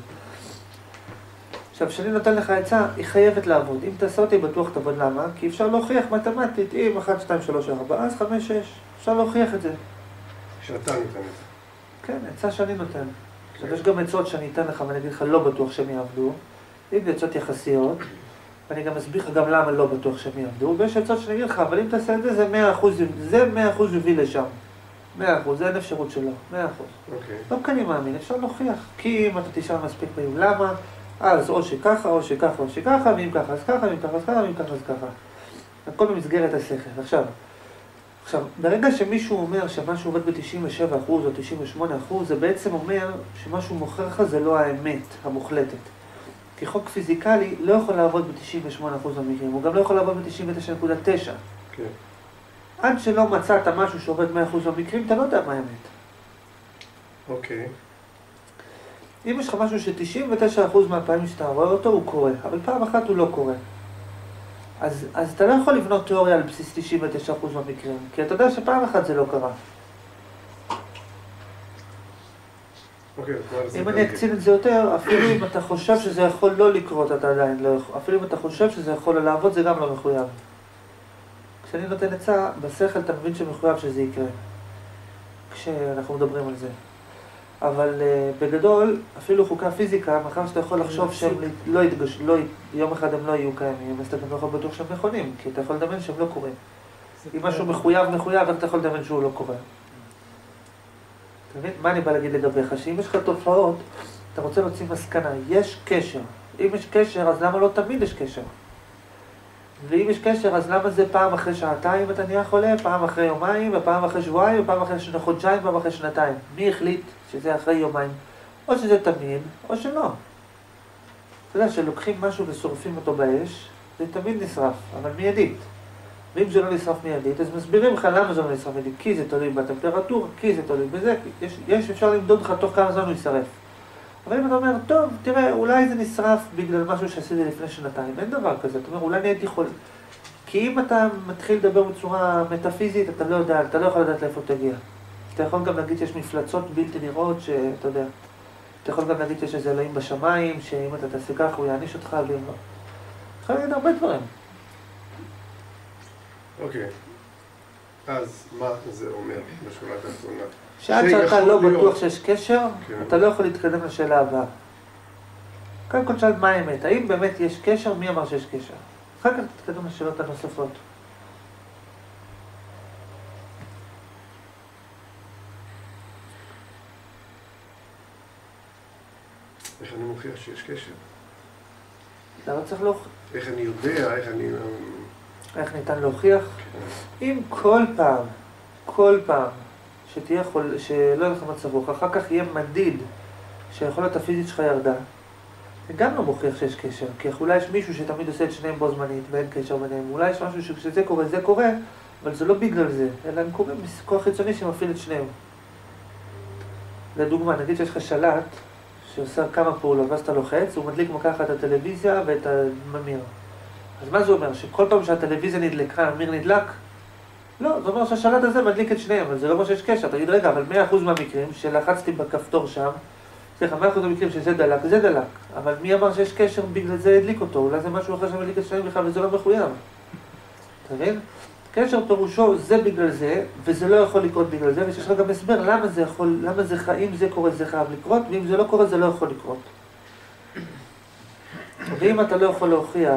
B: עכשיו, כשאני נותן לך עצה, היא חייבת לעבוד. אם תעשה אותי, בטוח תעבוד. למה? כי אפשר להוכיח מתמטית, אם אחת, שתיים, שלוש, ארבע, אז חמש, שש. אפשר להוכיח את זה.
A: שאתה נותן את זה.
B: כן, עצה שאני נותן. עכשיו, יש גם עצות שאני אתן לך, ואני אגיד לך, לא בטוח שהם יעבדו. אם זה עצות יחסיות, ואני גם אסביר לך גם למה לא בטוח שהם יעבדו, ויש עצות שאני אגיד לך, אבל אם תעשה את זה, זה מאה אחוז, זה מאה אחוז יוביל לשם. מאה אחוז, זה אין אפשרות שלו, מאה אחוז. לא כאן אני מאמין, אפשר להוכיח. כי אם אתה תשאל מספיק פעמים, למה? אז או שככה, או שככה, או שככה, ואם ככה, אז ככה, ואם ככה, אז ככה, ואם ככה, אז ככה. הכל במסגרת השכל. עכשיו, עכשיו, ברגע שמישהו אומר שמשהו עובד ב-תשעים ושבע אחוז או תשעים ושמונה אחוז, זה בעצם אומר שמשהו מוכר לך זה לא האמת המוחלטת. כי חוק פיזיקלי לא יכול לעבוד ב-תשעים ושמונה אחוז במקרים, הוא גם לא יכול לעבוד ב-תשעים ותשע נקודה תשע.
A: כן.
B: עד שלא מצאת משהו שעובד מאה אחוז במקרים, אתה לא יודע מה האמת.
A: אוקיי.
B: אם יש לך משהו ש-תשעים ותשע אחוז מהפעמים שאתה רואה אותו, הוא קורה, אבל פעם אחת הוא לא קורה. אז, אז אתה לא יכול לבנות תיאוריה על בסיס תשעים ותשע אחוז במקרים, כי אתה יודע שפעם אחת זה לא קרה.
A: אוקיי,
B: אם אני אקצין את זה יותר, אפילו אם אתה חושב שזה יכול לא לקרות, אתה עדיין לא יכול. אפילו אם אתה חושב שזה יכול לעבוד, זה גם לא מחויב. כשאני נותן עצה, בשכל אתה מבין שמחויב שזה יקרה. כשאנחנו מדברים על זה. אבל uh, בגדול, אפילו חוקי הפיזיקה, מאחר שאתה יכול לחשוב שהם לא יתגש... לא... יום אחד הם לא יהיו קיימים, אז אתה גם לא יכול בטוח שהם נכונים, כי אתה יכול לדמיין שהם לא קורים. אם משהו מחויב מחויב, איך אתה יכול לדמיין שהוא לא קורה? אתה מבין? מה אני בא להגיד לגביך? שאם יש לך תופעות, אתה רוצה להוציא מסקנה, יש קשר. אם יש קשר, אז למה לא תמיד יש קשר? ואם יש קשר, אז למה זה פעם אחרי שעתיים אתה נהיה חולה, פעם אחרי יומיים, ופעם אחרי שבועיים, ופעם אחרי שני חודשיים, ופעם אחרי שנתיים? מי החליט שזה אחרי יומיים? או שזה תמיד, או שלא. אתה יודע, שלוקחים משהו ושורפים אותו באש, זה תמיד נשרף, אבל מיידית. ואם זה לא נשרף מיידית, אז מסבירים לך למה זה לא נשרף מיידית, כי זה תלוי בטמפרטורה, כי זה תלוי בזה, יש, יש אפשר למדוד לך תוך כמה זמן הוא ישרף. אבל אם אתה אומר, טוב, תראה, אולי זה נשרף בגלל משהו שעשיתי לפני שנתיים, אין דבר כזה, אתה אומר, אולי נהייתי חולה. כי אם אתה מתחיל לדבר בצורה מטאפיזית, אתה לא יודע, אתה לא יכול לדעת לאיפה תגיע. אתה יכול גם להגיד שיש מפלצות בלתי נראות, שאתה יודע, אתה יכול גם להגיד שיש איזה אלוהים בשמיים, שאם אתה תעשה כך הוא יעניש אותך, ואם לא. אתה יכול להגיד הרבה דברים.
A: אוקיי, אז מה זה אומר בשורה התחתונה?
B: שעד שאתה לא בטוח שיש קשר, אתה לא יכול להתקדם לשאלה הבאה. קודם כל שאל מה האמת, האם באמת יש קשר? מי אמר שיש קשר? אחר כך תתקדם לשאלות הנוספות.
A: איך אני מוכיח שיש קשר?
B: למה צריך להוכיח?
A: איך אני יודע, איך אני...
B: איך ניתן להוכיח? אם כל פעם, כל פעם, שתהיה חול, שלא יהיה לך מצב רוח, אחר כך יהיה מדיד שהיכולת הפיזית שלך ירדה, זה גם לא מוכיח שיש קשר, כי אולי יש מישהו שתמיד עושה את שניהם בו זמנית ואין קשר ביניהם, אולי יש משהו שכשזה קורה, זה קורה, אבל זה לא בגלל זה, אלא הם קוראים מכוח חיצוני שמפעיל את שניהם. לדוגמה, נגיד שיש לך שלט שעושה כמה פעולות, ואז אתה לוחץ, הוא מדליק מככה את הטלוויזיה ואת הממיר. אז מה זה אומר? שכל פעם שהטלוויזיה נדלקה, הממיר נדלק? לא, זה אומר שהשלט הזה מדליק את שניהם, אבל זה לא אומר שיש קשר. תגיד, רגע, אבל מאה אחוז מהמקרים שלחצתי בכפתור שם, סליחה, מאה אחוז מהמקרים שזה דלק, זה דלק. אבל מי אמר שיש קשר בגלל זה הדליק אותו? אולי זה משהו אחר שמדליק את שניהם בכלל וזה לא מחויב. אתה מבין? קשר פירושו זה בגלל זה, וזה לא יכול לקרות בגלל זה, ויש לך גם הסבר למה זה יכול, למה זה, אם זה קורה זה חייב לקרות, ואם זה לא קורה זה לא יכול לקרות. ואם אתה לא יכול להוכיח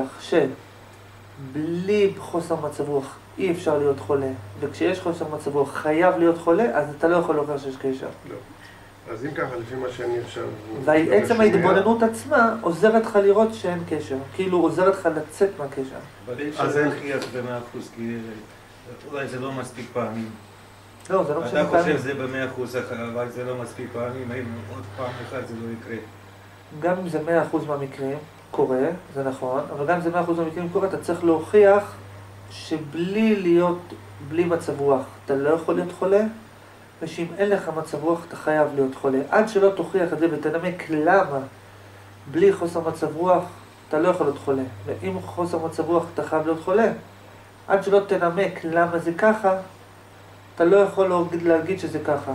B: שבלי חוסר מצב רוח אי אפשר להיות חולה, וכשיש חוסר מצב רוח חייב להיות חולה, אז אתה לא יכול להוכיח שיש קשר.
A: לא. אז אם ככה, לפי מה שאני עכשיו...
B: ועצם ההתבוננות עצמה עוזרת לך לראות שאין קשר, כאילו עוזרת לך לצאת מהקשר.
C: אבל אי אפשר להוכיח במאה אחוז, כי אולי זה לא מספיק פעמים.
B: לא, זה לא משנה
C: אתה
B: פעמים.
C: חושב שזה במאה אחוז, אבל זה לא מספיק פעמים, האם עוד פעם אחת זה לא יקרה.
B: גם אם זה מאה אחוז מהמקרים קורה, זה נכון, אבל גם אם זה מאה אחוז מהמקרים קורה, אתה צריך להוכיח שבלי להיות, בלי מצב רוח, אתה לא יכול להיות חולה, ושאם אין לך מצב רוח, אתה חייב להיות חולה. עד שלא תוכיח את זה ותנמק למה, בלי חוסר מצב רוח, אתה לא יכול להיות חולה. ואם חוסר מצב רוח, אתה חייב להיות חולה. עד שלא תנמק למה זה ככה, אתה לא יכול להגיד, להגיד שזה ככה.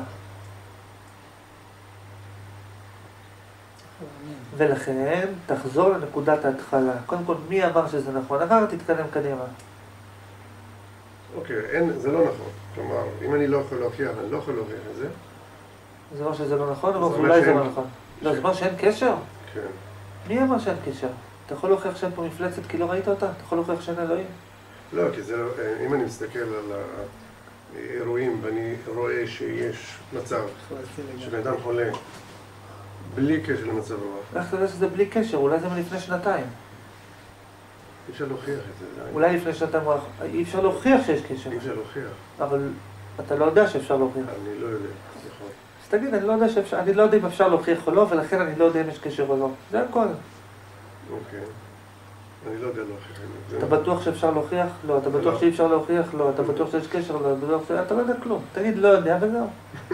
B: ולכן, תחזור לנקודת ההתחלה. קודם כל, מי אמר שזה נכון? אחר תתקדם קדימה.
A: אוקיי, אין, זה לא נכון. כלומר, אם אני לא יכול להוכיח, אני לא יכול להוכיח את זה.
B: זה אומר שזה לא נכון, אבל
A: זה
B: אולי זה
A: שאין-
B: לא נכון. לא, זה אומר שאין קשר?
A: כן.
B: מי אמר שאין קשר? אתה יכול להוכיח שאין פה מפלצת כי לא ראית אותה? אתה יכול להוכיח שאין אלוהים?
A: לא, כי זה, לא- אם אני מסתכל על האירועים ואני רואה שיש מצב שבן אדם חולה בלי קשר למצב רוח,
B: איך אתה יודע שזה בלי קשר? אולי זה מלפני שנתיים.
A: אי אפשר להוכיח את זה. זה-
B: אולי לפני שנתיים הוא... אי אפשר להוכיח שיש קשר.
A: אי אפשר להוכיח.
B: אבל אתה לא יודע שאפשר להוכיח.
A: אני לא יודע. נכון.
B: אז תגיד, אני לא יודע שאפשר... אני לא יודע אם אפשר להוכיח או לא, ולכן אני לא יודע אם יש קשר או לא. זה הכל.
A: אוקיי. אני לא יודע להוכיח את זה.
B: אתה בטוח שאפשר להוכיח? לא. אתה בטוח
A: לא.
B: שאי אפשר להוכיח? לא. אתה בטוח שיש קשר? לא. אתה בטוח ש... אתה לא יודע כלום. תגיד, לא יודע וזהו.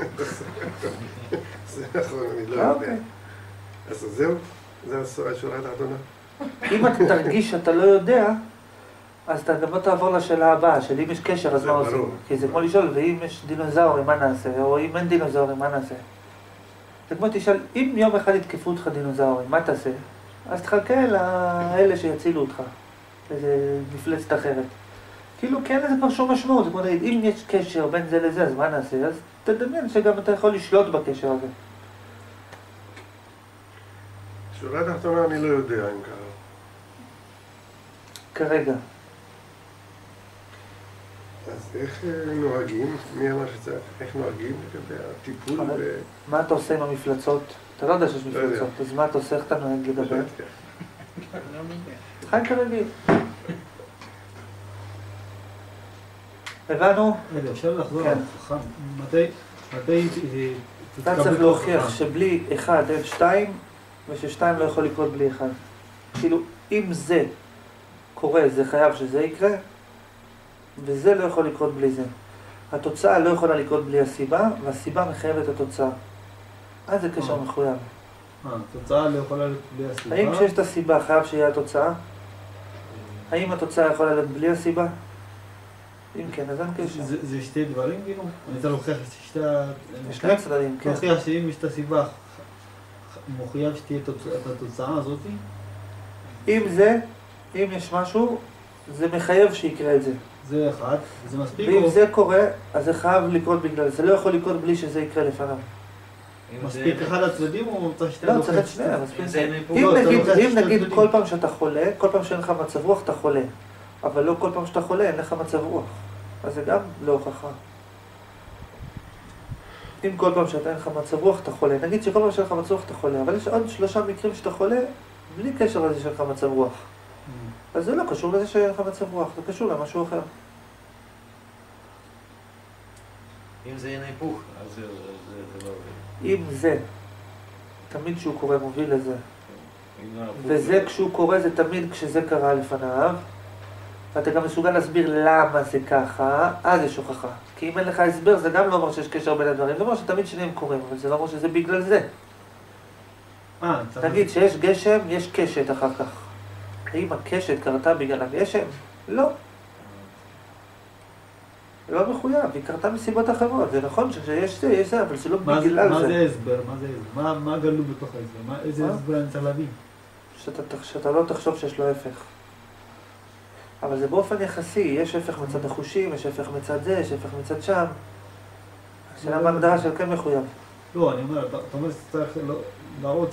A: זה נכון, אני לא יודע.
B: אוקיי.
A: אז זהו? זה השורה התחתונה?
B: אם אתה תרגיש שאתה לא יודע, אז אתה גם לא תעבור לשאלה הבאה, של אם יש קשר, אז
A: זה
B: מה
A: ברור.
B: עושים? כי זה כמו לשאול, ואם יש דינוזאורים, מה נעשה? או אם אין דינוזאורים, מה נעשה? זה כמו תשאל, אם יום אחד יתקפו אותך דינוזאורים, מה תעשה? אז תחכה לאלה שיצילו אותך, איזה מפלצת אחרת. כאילו, כן, זה כבר שום משמעות, זה כמו להגיד, אם יש קשר בין זה לזה, אז מה נעשה? אז תדמיין שגם אתה יכול לשלוט בקשר הזה.
A: שורה תחתונה אני לא יודע אם ככה.
B: כרגע.
A: אז איך נוהגים? מי אמר שצריך? איך נוהגים לגבי הטיפול ב...
B: מה אתה עושה עם המפלצות? אתה לא יודע שיש מפלצות, אז מה אתה עושה? איך אתה נוהג לדבר? חיים כרגיל. הבנו?
F: רגע, אפשר לחזור על חכם. מתי... מתי...
B: אתה צריך להוכיח שבלי אחד אין שתיים, וששתיים לא יכול לקרות בלי אחד. כאילו, אם זה קורה, זה חייב שזה יקרה, וזה לא יכול לקרות בלי זה. התוצאה לא יכולה לקרות בלי הסיבה, והסיבה מחייבת את התוצאה. אז זה קשר מחויב.
F: אה, התוצאה לא יכולה להיות בלי הסיבה?
B: האם כשיש את הסיבה חייב שיהיה התוצאה? האם התוצאה יכולה להיות בלי הסיבה? אם כן, אז אין קשר.
F: זה שתי דברים כאילו? אני צריך להוכיח שתי...
B: שני הצדדים, כן.
F: להוכיח שאם יש את הסיבה, מחויב שתהיה את התוצאה הזאת?
B: אם זה, אם יש משהו, זה מחייב שיקרה את זה.
F: זה אחד, זה מספיק?
B: ואם זה קורה, אז זה חייב לקרות בגלל זה. לא יכול לקרות בלי שזה יקרה לפניו.
F: מספיק אחד הצדדים או צריך שתי...
B: לא, צריך את שנייה, מספיק. אם נגיד כל פעם שאתה חולה, כל פעם שאין לך מצב רוח, אתה חולה. אבל לא כל פעם שאתה חולה, אין לך מצב רוח. אז זה גם לא הוכחה. אם כל פעם שאתה אין לך מצב רוח, אתה חולה. נגיד שכל פעם שאין לך מצב רוח, אתה חולה. אבל יש עוד שלושה מקרים שאתה חולה, בלי קשר לזה שאין לך מצב רוח. אז זה לא קשור לזה שאין לך מצב רוח, זה קשור למשהו אחר.
C: אם זה אין היפוך, אז זה לא עובד.
B: אם זה, תמיד כשהוא קורה מוביל לזה. וזה כשהוא קורה זה תמיד כשזה קרה לפניו. ואתה גם מסוגל להסביר למה זה ככה, אז יש הוכחה. כי אם אין לך הסבר זה גם לא אומר שיש קשר בין הדברים, זה אומר שתמיד שניהם קורים, אבל זה לא אומר שזה בגלל זה. נגיד שיש גשם, יש קשת אחר כך. האם הקשת קרתה בגלל הגשם? לא. לא מחויב, היא קרתה מסיבות אחרות. זה נכון שיש זה, יש זה, אבל זה לא בגלל זה.
F: מה זה הסבר? מה זה הסבר? מה גלו בתוך ההסבר? איזה הסבר אני צריך להבין?
B: שאתה לא תחשוב שיש לו הפך. אבל זה באופן יחסי, יש הפך מצד החושים, יש הפך מצד זה, יש הפך מצד שם. השאלה מה הגדרה של כן מחויב.
F: לא, אני אומר, אתה אומר שצריך להראות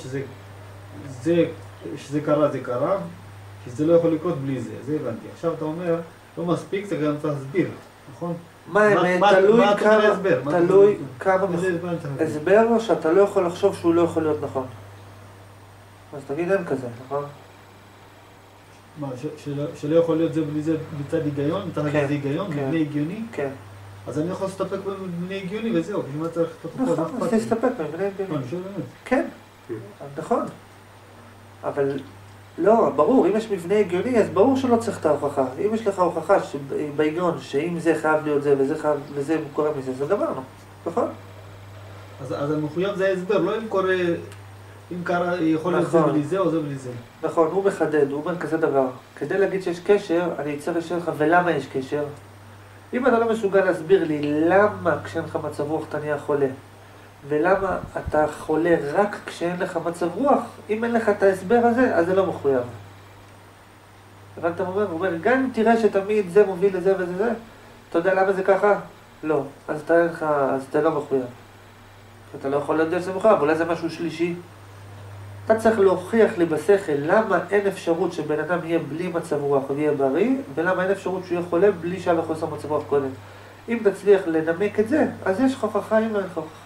F: שזה קרה, זה קרה, שזה לא יכול לקרות בלי זה, זה הבנתי. עכשיו אתה אומר, לא מספיק, זה גם צריך להסביר, נכון?
B: מה האמת? תלוי כמה, תלוי כמה הסבר או שאתה לא יכול לחשוב שהוא לא יכול להיות נכון. אז תגיד אין כזה, נכון?
F: מה, שלא יכול להיות זה בלי זה מצד היגיון? מצד איזה היגיון? מבנה הגיוני?
B: כן.
F: אז אני יכול להסתפק במבנה הגיוני וזהו, בשביל מה צריך את התופעות?
B: נכון, אז תסתפק במבנה הגיוני. כן, נכון. אבל לא, ברור, אם יש מבנה הגיוני, אז ברור שלא צריך את ההוכחה. אם יש לך הוכחה בהיגיון, שאם זה חייב להיות זה וזה חייב, וזה קורה מזה, זה גמרנו, נכון?
F: אז המחויב זה ההסבר, לא אם קורה, אם קרה, יכול להיות זה בלי זה או זה בלי זה.
B: נכון, הוא מחדד, הוא אומר כזה דבר. כדי להגיד שיש קשר, אני אצטרך לשאול לך, ולמה יש קשר? אם אתה לא מסוגל להסביר לי למה כשאין לך מצב רוח אתה נהיה חולה, ולמה אתה חולה רק כשאין לך מצב רוח, אם אין לך את ההסבר הזה, אז זה לא מחויב. הבנת מה אומר? הוא אומר, גם אם תראה שתמיד זה מוביל לזה וזה זה, אתה יודע למה זה ככה? לא. אז אתה אין לך, אז אתה לא מחויב. אתה לא יכול לדעת שזה מחויב, אולי זה משהו שלישי. אתה צריך להוכיח לי בשכל למה אין אפשרות שבן אדם יהיה בלי מצב רוח ויהיה בריא, ולמה אין אפשרות שהוא יהיה חולה בלי שהיה לו חוסר מצב רוח קודם. אם תצליח לנמק את זה, אז יש הוכחה, אם לא אין הוכחה.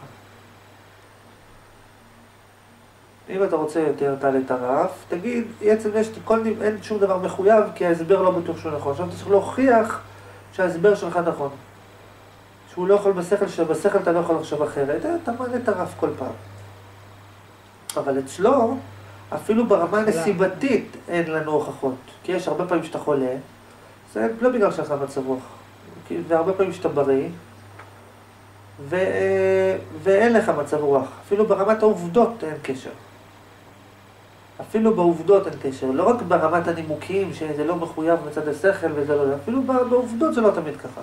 B: אם אתה רוצה יותר תעלה את הרף, תגיד, בעצם יש כל, אין שום דבר מחויב, כי ההסבר לא בטוח שהוא נכון. עכשיו אתה צריך להוכיח שההסבר שלך נכון. שהוא לא יכול בשכל, שבשכל אתה לא יכול לחשוב אחרת, אתה מעלה את הרף כל פעם. אבל אצלו, אפילו ברמה הנסיבתית אין לנו הוכחות. כי יש הרבה פעמים שאתה חולה, זה לא בגלל שלך מצב רוח. והרבה פעמים שאתה בריא, ו... ואין לך מצב רוח. אפילו ברמת העובדות אין קשר. אפילו בעובדות אין קשר. לא רק ברמת הנימוקים, שזה לא מחויב מצד השכל וזה לא... אפילו בעובדות זה לא תמיד ככה.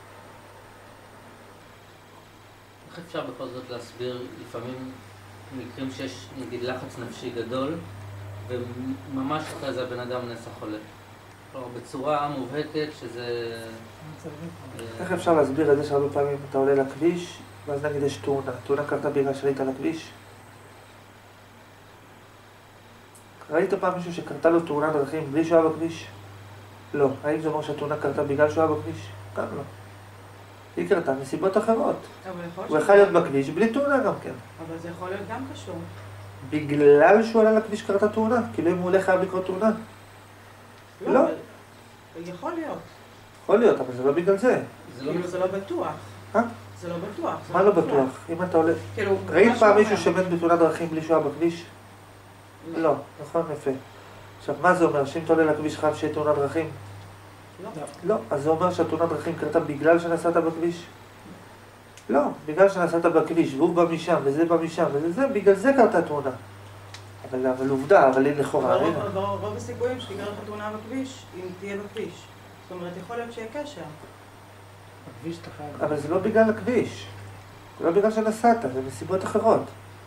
G: איך אפשר בכל זאת להסביר לפעמים מקרים שיש נגיד לחץ נפשי גדול וממש אחרי זה הבן אדם נעשה חולה? כלומר, בצורה מובהקת שזה...
B: איך אפשר להסביר את זה שהרבה פעמים אתה עולה לכביש ואז נגיד יש תאונה. תאונה קרתה בגלל שהיית על הכביש? ראית פעם מישהו שקרתה לו תאונת דרכים בלי שהוא היה בכביש? לא. האם זה אומר שהתאונה קרתה בגלל שהוא היה בכביש? גם לא. היא קרתה מסיבות אחרות. הוא יכול להיות בכביש בלי תאונה גם כן.
E: אבל זה יכול להיות גם קשור.
B: בגלל שהוא עלה לכביש קרתה תאונה? כאילו אם הוא הולך חייב לקרות תאונה? לא.
E: יכול להיות.
B: יכול להיות, אבל זה לא בגלל זה.
E: כאילו זה לא בטוח.
B: אה?
E: זה לא בטוח.
B: מה לא בטוח? אם אתה הולך... ראית פעם מישהו שמת בתאונת דרכים בלי שהוא היה בכביש? לא. נכון, יפה. עכשיו, מה זה אומר? שאם אתה עולה לכביש חייב שיהיה תאונת דרכים?
E: לא.
B: לא. אז זה אומר שהתאונת דרכים קרתה בגלל שנסעת בכביש? לא. בגלל שנסעת בכביש, והוא בא משם, וזה בא משם, וזה זה, בגלל זה קרתה תאונה. אבל, אבל עובדה, אבל אין לכאורה.
E: אבל רוב, רוב הסיכויים שתיגר לך תאונה בכביש, אם תהיה בכביש. זאת אומרת, יכול להיות שיהיה קשר.
D: הכביש אתה חייב.
B: אבל זה לא בגלל הכביש. זה לא בגלל שנסעת, זה מסיבות אחרות.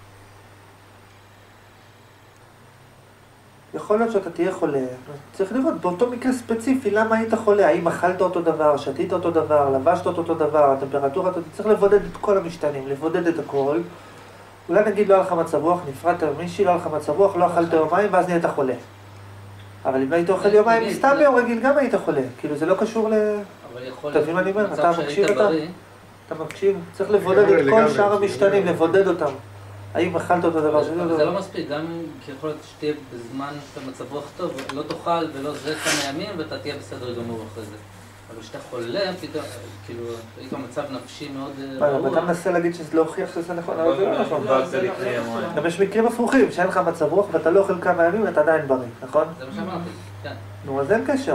B: יכול להיות שאתה תהיה חולה, צריך לראות באותו מקרה ספציפי למה היית חולה, האם אכלת אותו דבר, שתית אותו דבר, לבשת אותו דבר, הטמפרטורה, אתה צריך לבודד את כל המשתנים, לבודד את הכל. אולי נגיד לא היה לך מצב רוח, נפרדת מישהי, לא היה לך מצב רוח, לא אכלת יומיים ואז נהיית חולה. אבל אם היית אוכל יומיים, סתם ביום רגיל גם היית חולה, כאילו זה לא קשור ל... תבין מה אני אומר, אתה מקשיב אתה? אתה מקשיב, צריך לבודד את כל שאר המשתנים, לבודד אותם. האם אכלת אותו דבר שזה
G: לא... זה לא מספיק, גם כי יכול להיות שתהיה בזמן שאתה מצב רוח טוב, לא תאכל ולא זה כמה ימים ואתה תהיה בסדר גמור אחרי זה. אבל כשאתה חולה, פתאום, כאילו, יש גם מצב נפשי מאוד רעוע.
B: אתה מנסה להגיד שזה לא הוכיח שזה נכון, אבל זה לא נכון. גם יש מקרים הפוכים, שאין לך מצב רוח ואתה לא אוכל כמה ימים ואתה עדיין בריא, נכון?
G: זה מה שאמרתי, כן.
B: נו, אז אין קשר.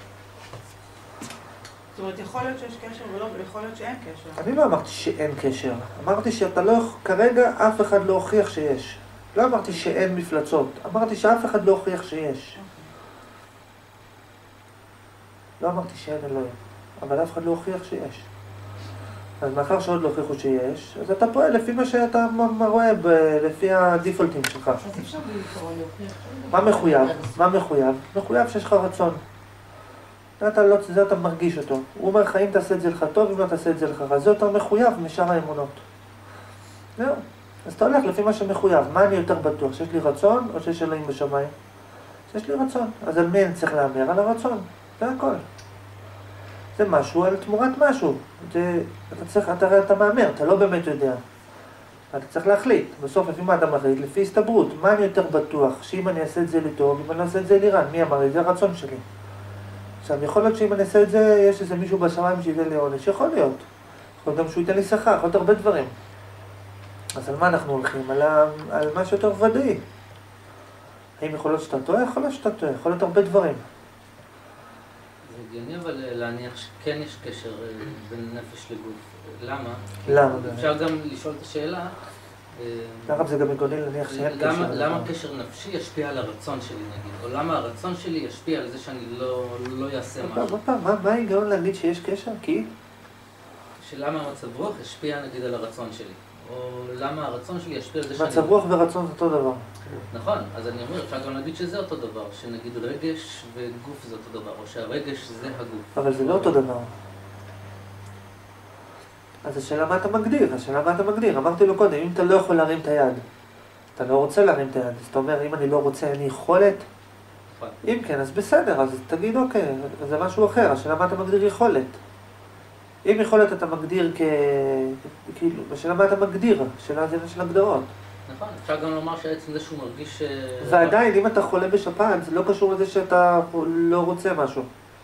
E: זאת אומרת, יכול להיות שיש קשר ויכול להיות שאין קשר.
B: אני לא אמרתי שאין קשר. אמרתי שאתה לא... כרגע אף אחד לא הוכיח שיש. לא אמרתי שאין מפלצות. אמרתי שאף אחד לא הוכיח שיש. לא אמרתי שאין אלוהים. אבל אף אחד לא הוכיח שיש. אז מאחר שעוד לא הוכיחו שיש, אז אתה פועל לפי מה שאתה רואה, לפי הדיפולטים שלך.
E: אז אפשר לקרוא להוכיח.
B: מה מחויב? מה מחויב? מחויב שיש לך רצון. אתה לא, זה אתה מרגיש אותו. הוא אומר לך, אם תעשה את זה לך טוב, אם לא תעשה את זה לך רע. זה יותר מחויב משאר האמונות. זהו. אז אתה הולך לפי מה שמחויב. מה אני יותר בטוח? שיש לי רצון או שיש אלוהים בשמיים? שיש לי רצון. אז על מי אני צריך להאמר? על הרצון. זה הכל. זה משהו על תמורת משהו. זה, אתה צריך, אתה, אתה מאמר, אתה לא באמת יודע. אתה צריך להחליט. בסוף, לפי מה אתה מחליט? לפי הסתברות. מה אני יותר בטוח? שאם אני אעשה את זה לטוב, אם אני אעשה את זה לירן, מי אמר לי? זה הרצון שלי. עכשיו, יכול להיות שאם אני אעשה את זה, יש איזה מישהו בשמיים שייתן לי עונש. יכול להיות. יכול להיות גם שהוא ייתן לי שכר, יכול להיות הרבה דברים. אז על מה אנחנו הולכים? על, ה... על משהו יותר ודאי. האם יכול להיות שאתה טועה? יכול להיות שאתה טועה. יכול להיות הרבה דברים.
G: זה הגיוני אבל להניח שכן יש קשר בין נפש לגוף. למה?
B: למה?
G: אפשר גם לשאול את השאלה.
B: למה זה גם הגיוני להניח שאין קשר?
G: למה קשר נפשי ישפיע על הרצון שלי נגיד? או למה הרצון שלי ישפיע על זה שאני לא אעשה משהו?
B: מה ההיגיון להגיד שיש קשר? כי?
G: שלמה המצב רוח ישפיע נגיד על הרצון שלי? או למה הרצון שלי ישפיע על זה שאני...
B: מצב רוח ורצון זה אותו דבר.
G: נכון, אז אני אומר, אפשר גם להגיד שזה אותו דבר, שנגיד רגש וגוף זה אותו דבר, או שהרגש זה הגוף.
B: אבל זה לא אותו דבר. אז השאלה מה אתה מגדיר, השאלה מה אתה מגדיר. אמרתי לו קודם, אם אתה לא יכול להרים את היד, אתה לא רוצה להרים את היד, אז אתה אומר, אם אני לא רוצה, אני יכולת?
G: נכון.
B: אם כן, אז בסדר, אז תגיד אוקיי, זה משהו אחר, השאלה מה אתה מגדיר יכולת. אם יכולת אתה מגדיר כ... כאילו, השאלה מה אתה מגדיר, השאלה זה של הגדרות.
G: נכון, אפשר גם לומר שעצם זה שהוא מרגיש...
B: ועדיין, אם אתה חולה בשפעת, זה לא קשור לזה שאתה לא רוצה משהו.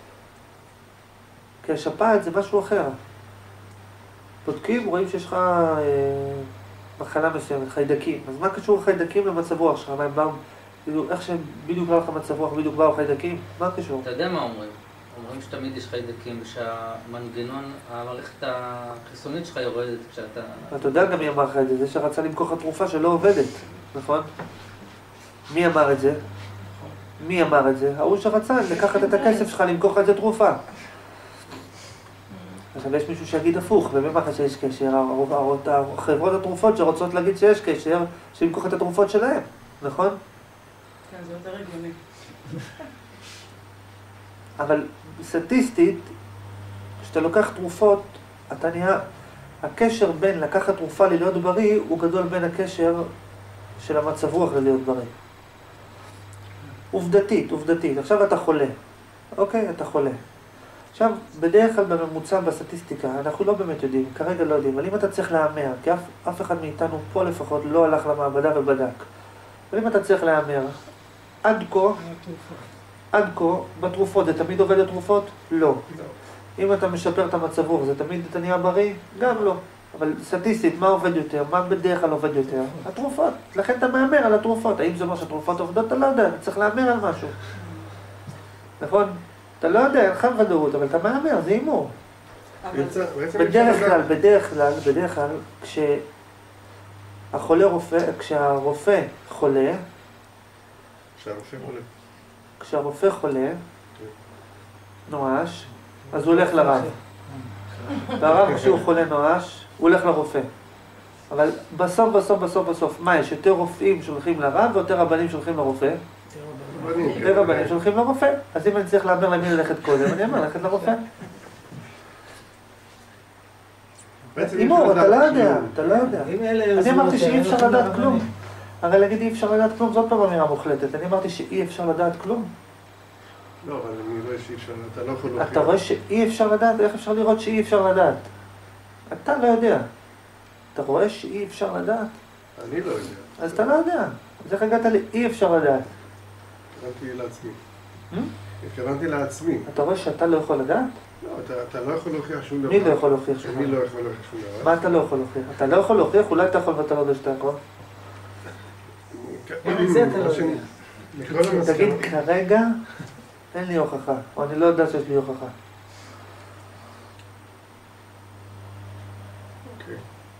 B: כי השפעת זה משהו אחר. בודקים, רואים שיש לך אה, מחלה מסוימת, חיידקים. אז מה קשור חיידקים למצב רוח שלך? מה הם באו, איך שבדיוק לא לך מצב רוח, בדיוק באו חיידקים? מה קשור?
G: אתה יודע מה אומרים? אומרים שתמיד יש חיידקים ושהמנגנון, המערכת החיסונית שלך יורדת כשאתה...
B: אתה יודע גם מי אמר לך את זה, זה שרצה למכוח התרופה שלא עובדת, נכון? מי אמר את זה? מי אמר את זה? ההוא שרצה לקחת את הכסף שלך למכוח את זה תרופה. עכשיו יש מישהו שיגיד הפוך, ובמה לך שיש קשר? החברות התרופות שרוצות להגיד שיש קשר, שלמכוח את התרופות שלהם, נכון?
E: כן, זה יותר הגיוני.
B: אבל סטטיסטית, כשאתה לוקח תרופות, אתה נהיה... הקשר בין לקחת תרופה ללהיות בריא, הוא גדול בין הקשר של המצב רוח ללהיות בריא. עובדתית, עובדתית. עכשיו אתה חולה. אוקיי? אתה חולה. עכשיו, בדרך כלל בממוצע בסטטיסטיקה, אנחנו לא באמת יודעים, כרגע לא יודעים, אבל אם אתה צריך להאמר, כי אף, אף אחד מאיתנו פה לפחות לא הלך למעבדה ובדק. אבל אם אתה צריך להאמר, עד כה, עד כה, בתרופות, זה תמיד עובד לתרופות? לא. אם אתה משפר את המצב רוח, זה תמיד אתה נהיה בריא? גם לא. אבל סטטיסטית, מה עובד יותר? מה בדרך כלל עובד יותר? התרופות. לכן אתה מאמר על התרופות. האם זה אומר שהתרופות עובדות? אתה לא יודע, אתה צריך לאמר על משהו. נכון? אתה לא יודע, אין לך ודאות, אבל אתה מאמר, זה אימור. בדרך כלל, בדרך כלל, בדרך כלל, כשהחולה רופא, כשהרופא חולה,
A: כשהרופא חולה.
B: כשהרופא חולה, נואש, אז הוא הולך לרב. והרב כשהוא חולה נואש, הוא הולך לרופא. אבל בסוף, בסוף, בסוף, בסוף, מה יש? יותר רופאים שהולכים לרב ויותר רבנים שהולכים לרופא? יותר רבנים שהולכים לרופא. אז אם אני צריך לאמר למי ללכת קודם, אני אומר ללכת לרופא. אימור, אתה לא יודע, אתה לא יודע. אני אמרתי שאי אפשר לדעת כלום. הרי להגיד אי אפשר לדעת כלום, זאת פעם אמירה מוחלטת. אני אמרתי שאי אפשר לדעת כלום.
A: לא, אבל אני רואה שאי אפשר לדעת, אתה לא יכול להוכיח.
B: אתה רואה שאי אפשר לדעת? איך אפשר לראות שאי אפשר לדעת? אתה לא יודע. אתה רואה שאי אפשר לדעת?
A: אני לא יודע.
B: אז אתה לא יודע. אז איך הגעת לאי אפשר לדעת?
A: התכוונתי לעצמי. התכוונתי לעצמי.
B: אתה רואה שאתה לא יכול לדעת?
A: לא, אתה לא יכול להוכיח שום דבר.
B: מי לא יכול להוכיח שום דבר?
A: אני לא יכול להוכיח שום דבר.
B: מה אתה לא יכול להוכיח? אתה לא יכול להוכיח, אולי אתה יכול ואתה לא יודע שאתה יכול.
D: זה אתה לא יודע.
B: תגיד, כרגע אין לי הוכחה, או אני לא יודע שיש לי הוכחה.
A: אוקיי.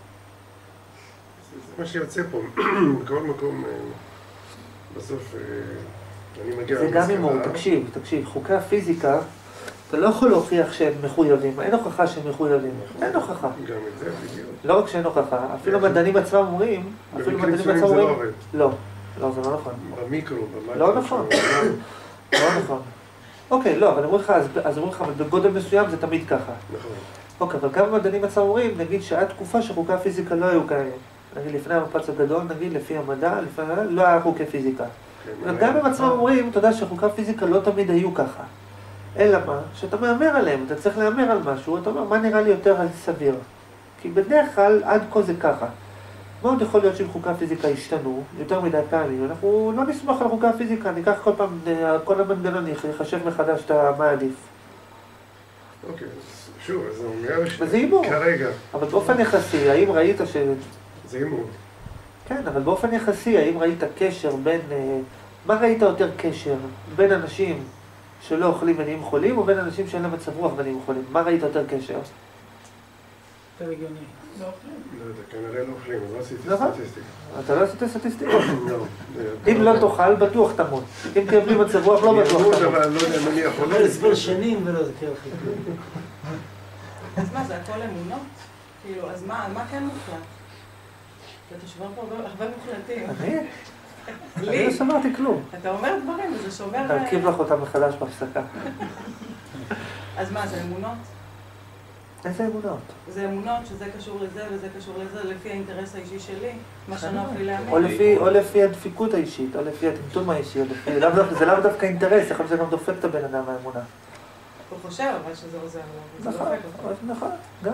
A: זה מה שיוצא פה, בכל מקום, בסוף אני מגיע...
B: זה גם אימור, תקשיב, תקשיב, חוקי הפיזיקה, אתה לא יכול להוכיח שהם מחויבים, אין הוכחה שהם מחויבים, אין הוכחה.
A: גם את זה בדיוק.
B: לא רק שאין הוכחה, אפילו מדענים עצמם אומרים, אפילו מדענים עצמם אומרים... לא, לא, זה לא נכון.
A: במיקרו, במיקרו.
B: לא נכון, לא נכון. אוקיי, לא, אבל אומרים לך, אז אומרים לך, אבל בגודל מסוים זה תמיד ככה.
A: נכון.
B: אוקיי, אבל כמה מדענים עצמם אומרים, נגיד שעה תקופה שחוקי הפיזיקה לא היו כאלה. נגיד לפני המפץ הגדול, נגיד לפי המדע, לפני המדע, לא היה חוקי פיזיקה. גם הם עצמם אומרים, אתה יודע שחוקי הפיזיקה לא תמיד היו ככה. אלא מה? שאתה מאמר עליהם, אתה צריך לאמר על משהו, אתה אומר, מה נראה לי יותר סביר? כי בדרך כלל, עד כה זה ככה. מאוד יכול להיות שאם חוקי הפיזיקה השתנו, יותר מדי פעמים, אנחנו לא נסמוך על חוקי הפיזיקה, ניקח כל פעם, כל המנגנון יחשב מחדש את מה עדיף.
A: אוקיי, שוב, זה אומר ש...
B: וזה אימור.
A: כרגע.
B: אבל באופן יחסי, האם ראית ש...
A: זה אימור.
B: כן, אבל באופן יחסי, האם ראית קשר בין... מה ראית יותר קשר בין אנשים שלא אוכלים ונהיים חולים, או בין אנשים שאין להם מצב רוח ונהיים חולים? מה ראית יותר קשר?
D: יותר הגיוני.
A: לא יודע, כנראה לא אוכלים, אז לא עשיתי
B: נכון.
A: סטטיסטיקה.
B: אתה לא עשית סטטיסטיקה?
A: לא.
B: אם לא תאכל, בטוח תמות. אם תהיה בלי מצב רוח, לא בטוח תמות.
A: אבל אני לא יודע אם אני יכול...
D: אבל הסבר שנים ולא זכר הכי כלום.
E: אז מה, זה הכל אמונות? כאילו, אז מה, מה כן מוחלט? אתה שובר פה הרבה מוחלטים.
B: אני?
E: לי?
B: אני לא שמעתי כלום.
E: אתה אומר דברים וזה שובר...
B: תרכיב לך אותם מחדש בהפסקה.
E: אז מה, זה אמונות?
B: איזה אמונות?
E: זה אמונות שזה קשור לזה וזה קשור לזה לפי האינטרס האישי שלי, מה שנוח לי להאמין.
B: או לפי הדפיקות האישית, או לפי הטמטום האישי, זה לאו דווקא אינטרס, יכול להיות שזה גם דופק את הבן אדם מהאמונה.
E: הוא חושב אבל שזה עוזר לו, וזה
B: נכון,
E: דופק אותו.
B: נכון, גם.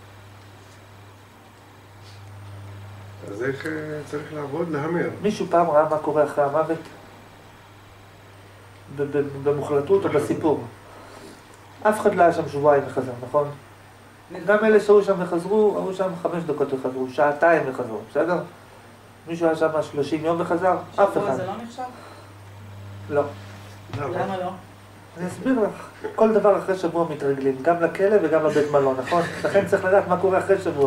A: אז איך צריך לעבוד? להמר.
B: מישהו פעם ראה מה קורה אחרי המוות? במוחלטות או בסיפור? אף אחד לא היה שם שבועיים וחזר, נכון? גם אלה שהיו שם וחזרו, היו שם חמש דקות וחזרו, שעתיים וחזרו, בסדר? מישהו היה שם שלושים יום וחזר? אף אחד.
E: שבוע זה לא נחשב?
B: לא.
E: למה לא?
B: אני אסביר לך, כל דבר אחרי שבוע מתרגלים, גם לכלא וגם לבית מלון, נכון? לכן צריך לדעת מה קורה אחרי שבוע.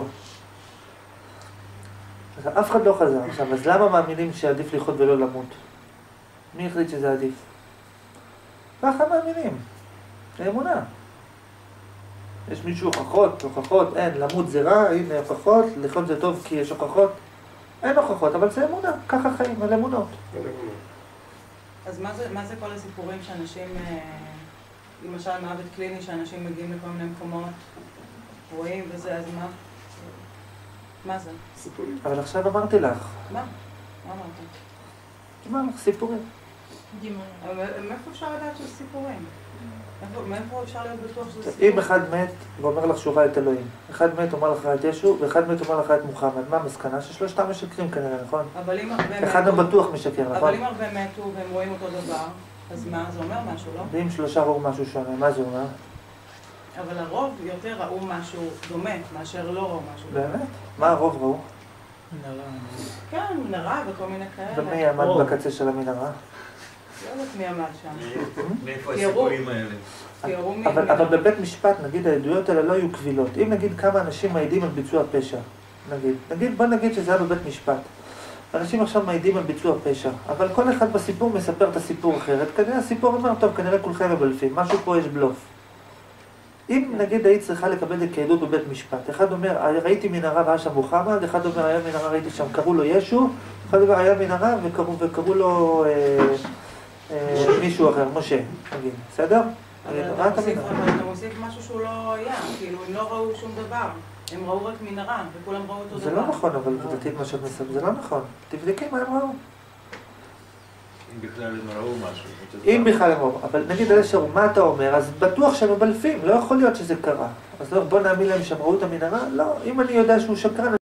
B: אף אחד לא חזר עכשיו, אז למה מאמינים שעדיף לחיות ולא למות? מי החליט שזה עדיף? ככה מאמינים, זה אמונה. יש מישהו הוכחות, הוכחות, אין, למות זה רע, הנה הוכחות, לחיות זה טוב כי יש הוכחות. אין הוכחות, אבל זה אמונה, ככה חיים, על אמונות.
E: אז מה זה, מה זה כל הסיפורים שאנשים, למשל מוות קליני, שאנשים מגיעים לכל מיני מקומות, רואים וזה, אז מה? מה זה?
A: סיפורים.
B: אבל עכשיו אמרתי לך.
E: מה? מה אמרת?
B: אמרתי לך, סיפורים.
E: אבל מאיפה אפשר לדעת שזה סיפורים? מאיפה- מאיפה אפשר להיות בטוח שזה
B: אם
E: סיפורים?
B: אחד מת ואומר לך שהוא ראה את אלוהים, אחד מת אומר לך את ישו, ואחד מת אומר לך את מוחמד, מה המסקנה? ששלושתם משקרים כנראה, נכון?
E: אבל אם הרבה
B: אחד
E: מתו-
B: הוא בטוח משקר, נכון?
E: אבל אם הרבה מתו והם רואים אותו דבר, אז מה? זה אומר משהו, לא?
B: ואם שלושה ראו משהו שונה, מה זה אומר?
E: אבל הרוב יותר ראו משהו דומה מאשר לא ראו משהו דומה.
B: באמת? מה הרוב ראו?
E: כן, מנהרה וכל מיני כאלה.
B: ומי עמד בקצה של המנהרה?
E: לא יודעת מי עמד שם.
C: מאיפה
E: תיארו.
C: הסיפורים האלה?
E: תיארו מי...
B: אבל, אבל בבית משפט, נגיד, העדויות האלה לא היו קבילות. אם נגיד כמה אנשים מעידים על ביצוע פשע, נגיד, נגיד, בוא נגיד שזה היה בבית משפט. אנשים עכשיו מעידים על ביצוע פשע, אבל כל אחד בסיפור מספר את הסיפור אחרת. כנראה הסיפור אומר, טוב, כנראה כולכם מבלפים, משהו פה יש בלוף. אם נגיד היית צריכה לקבל את זה כעדות בבית משפט, אחד אומר, ראיתי מנהרה והיה שם מוחמד, אחד אומר, היה מנהרה, ראיתי שם, קראו לו ישו, אחד אומר, היה מנהרה וקראו, וקראו לו אה, אה, מישהו אחר, משה, נגיד, בסדר?
E: אבל
B: נגיד,
E: אתה
B: מה אתה
E: מוסיף-
B: מנהרה?
E: אבל אתה מוסיף משהו שהוא לא היה, כאילו הם לא ראו שום דבר. הם ראו רק מנהרה, וכולם ראו אותו דבר.
B: זה לא נכון, אבל עובדתית מה שאת מספרת, זה לא נכון. תבדקי מה הם ראו.
C: אם בכלל הם ראו משהו.
B: אם בכלל הם ראו, אבל נגיד אלה שראו, מה אתה אומר? אז בטוח שהם מבלפים, לא יכול להיות שזה קרה. אז לא, בוא נאמין להם שהם ראו את המנהרה? לא, אם אני יודע שהוא שקרן...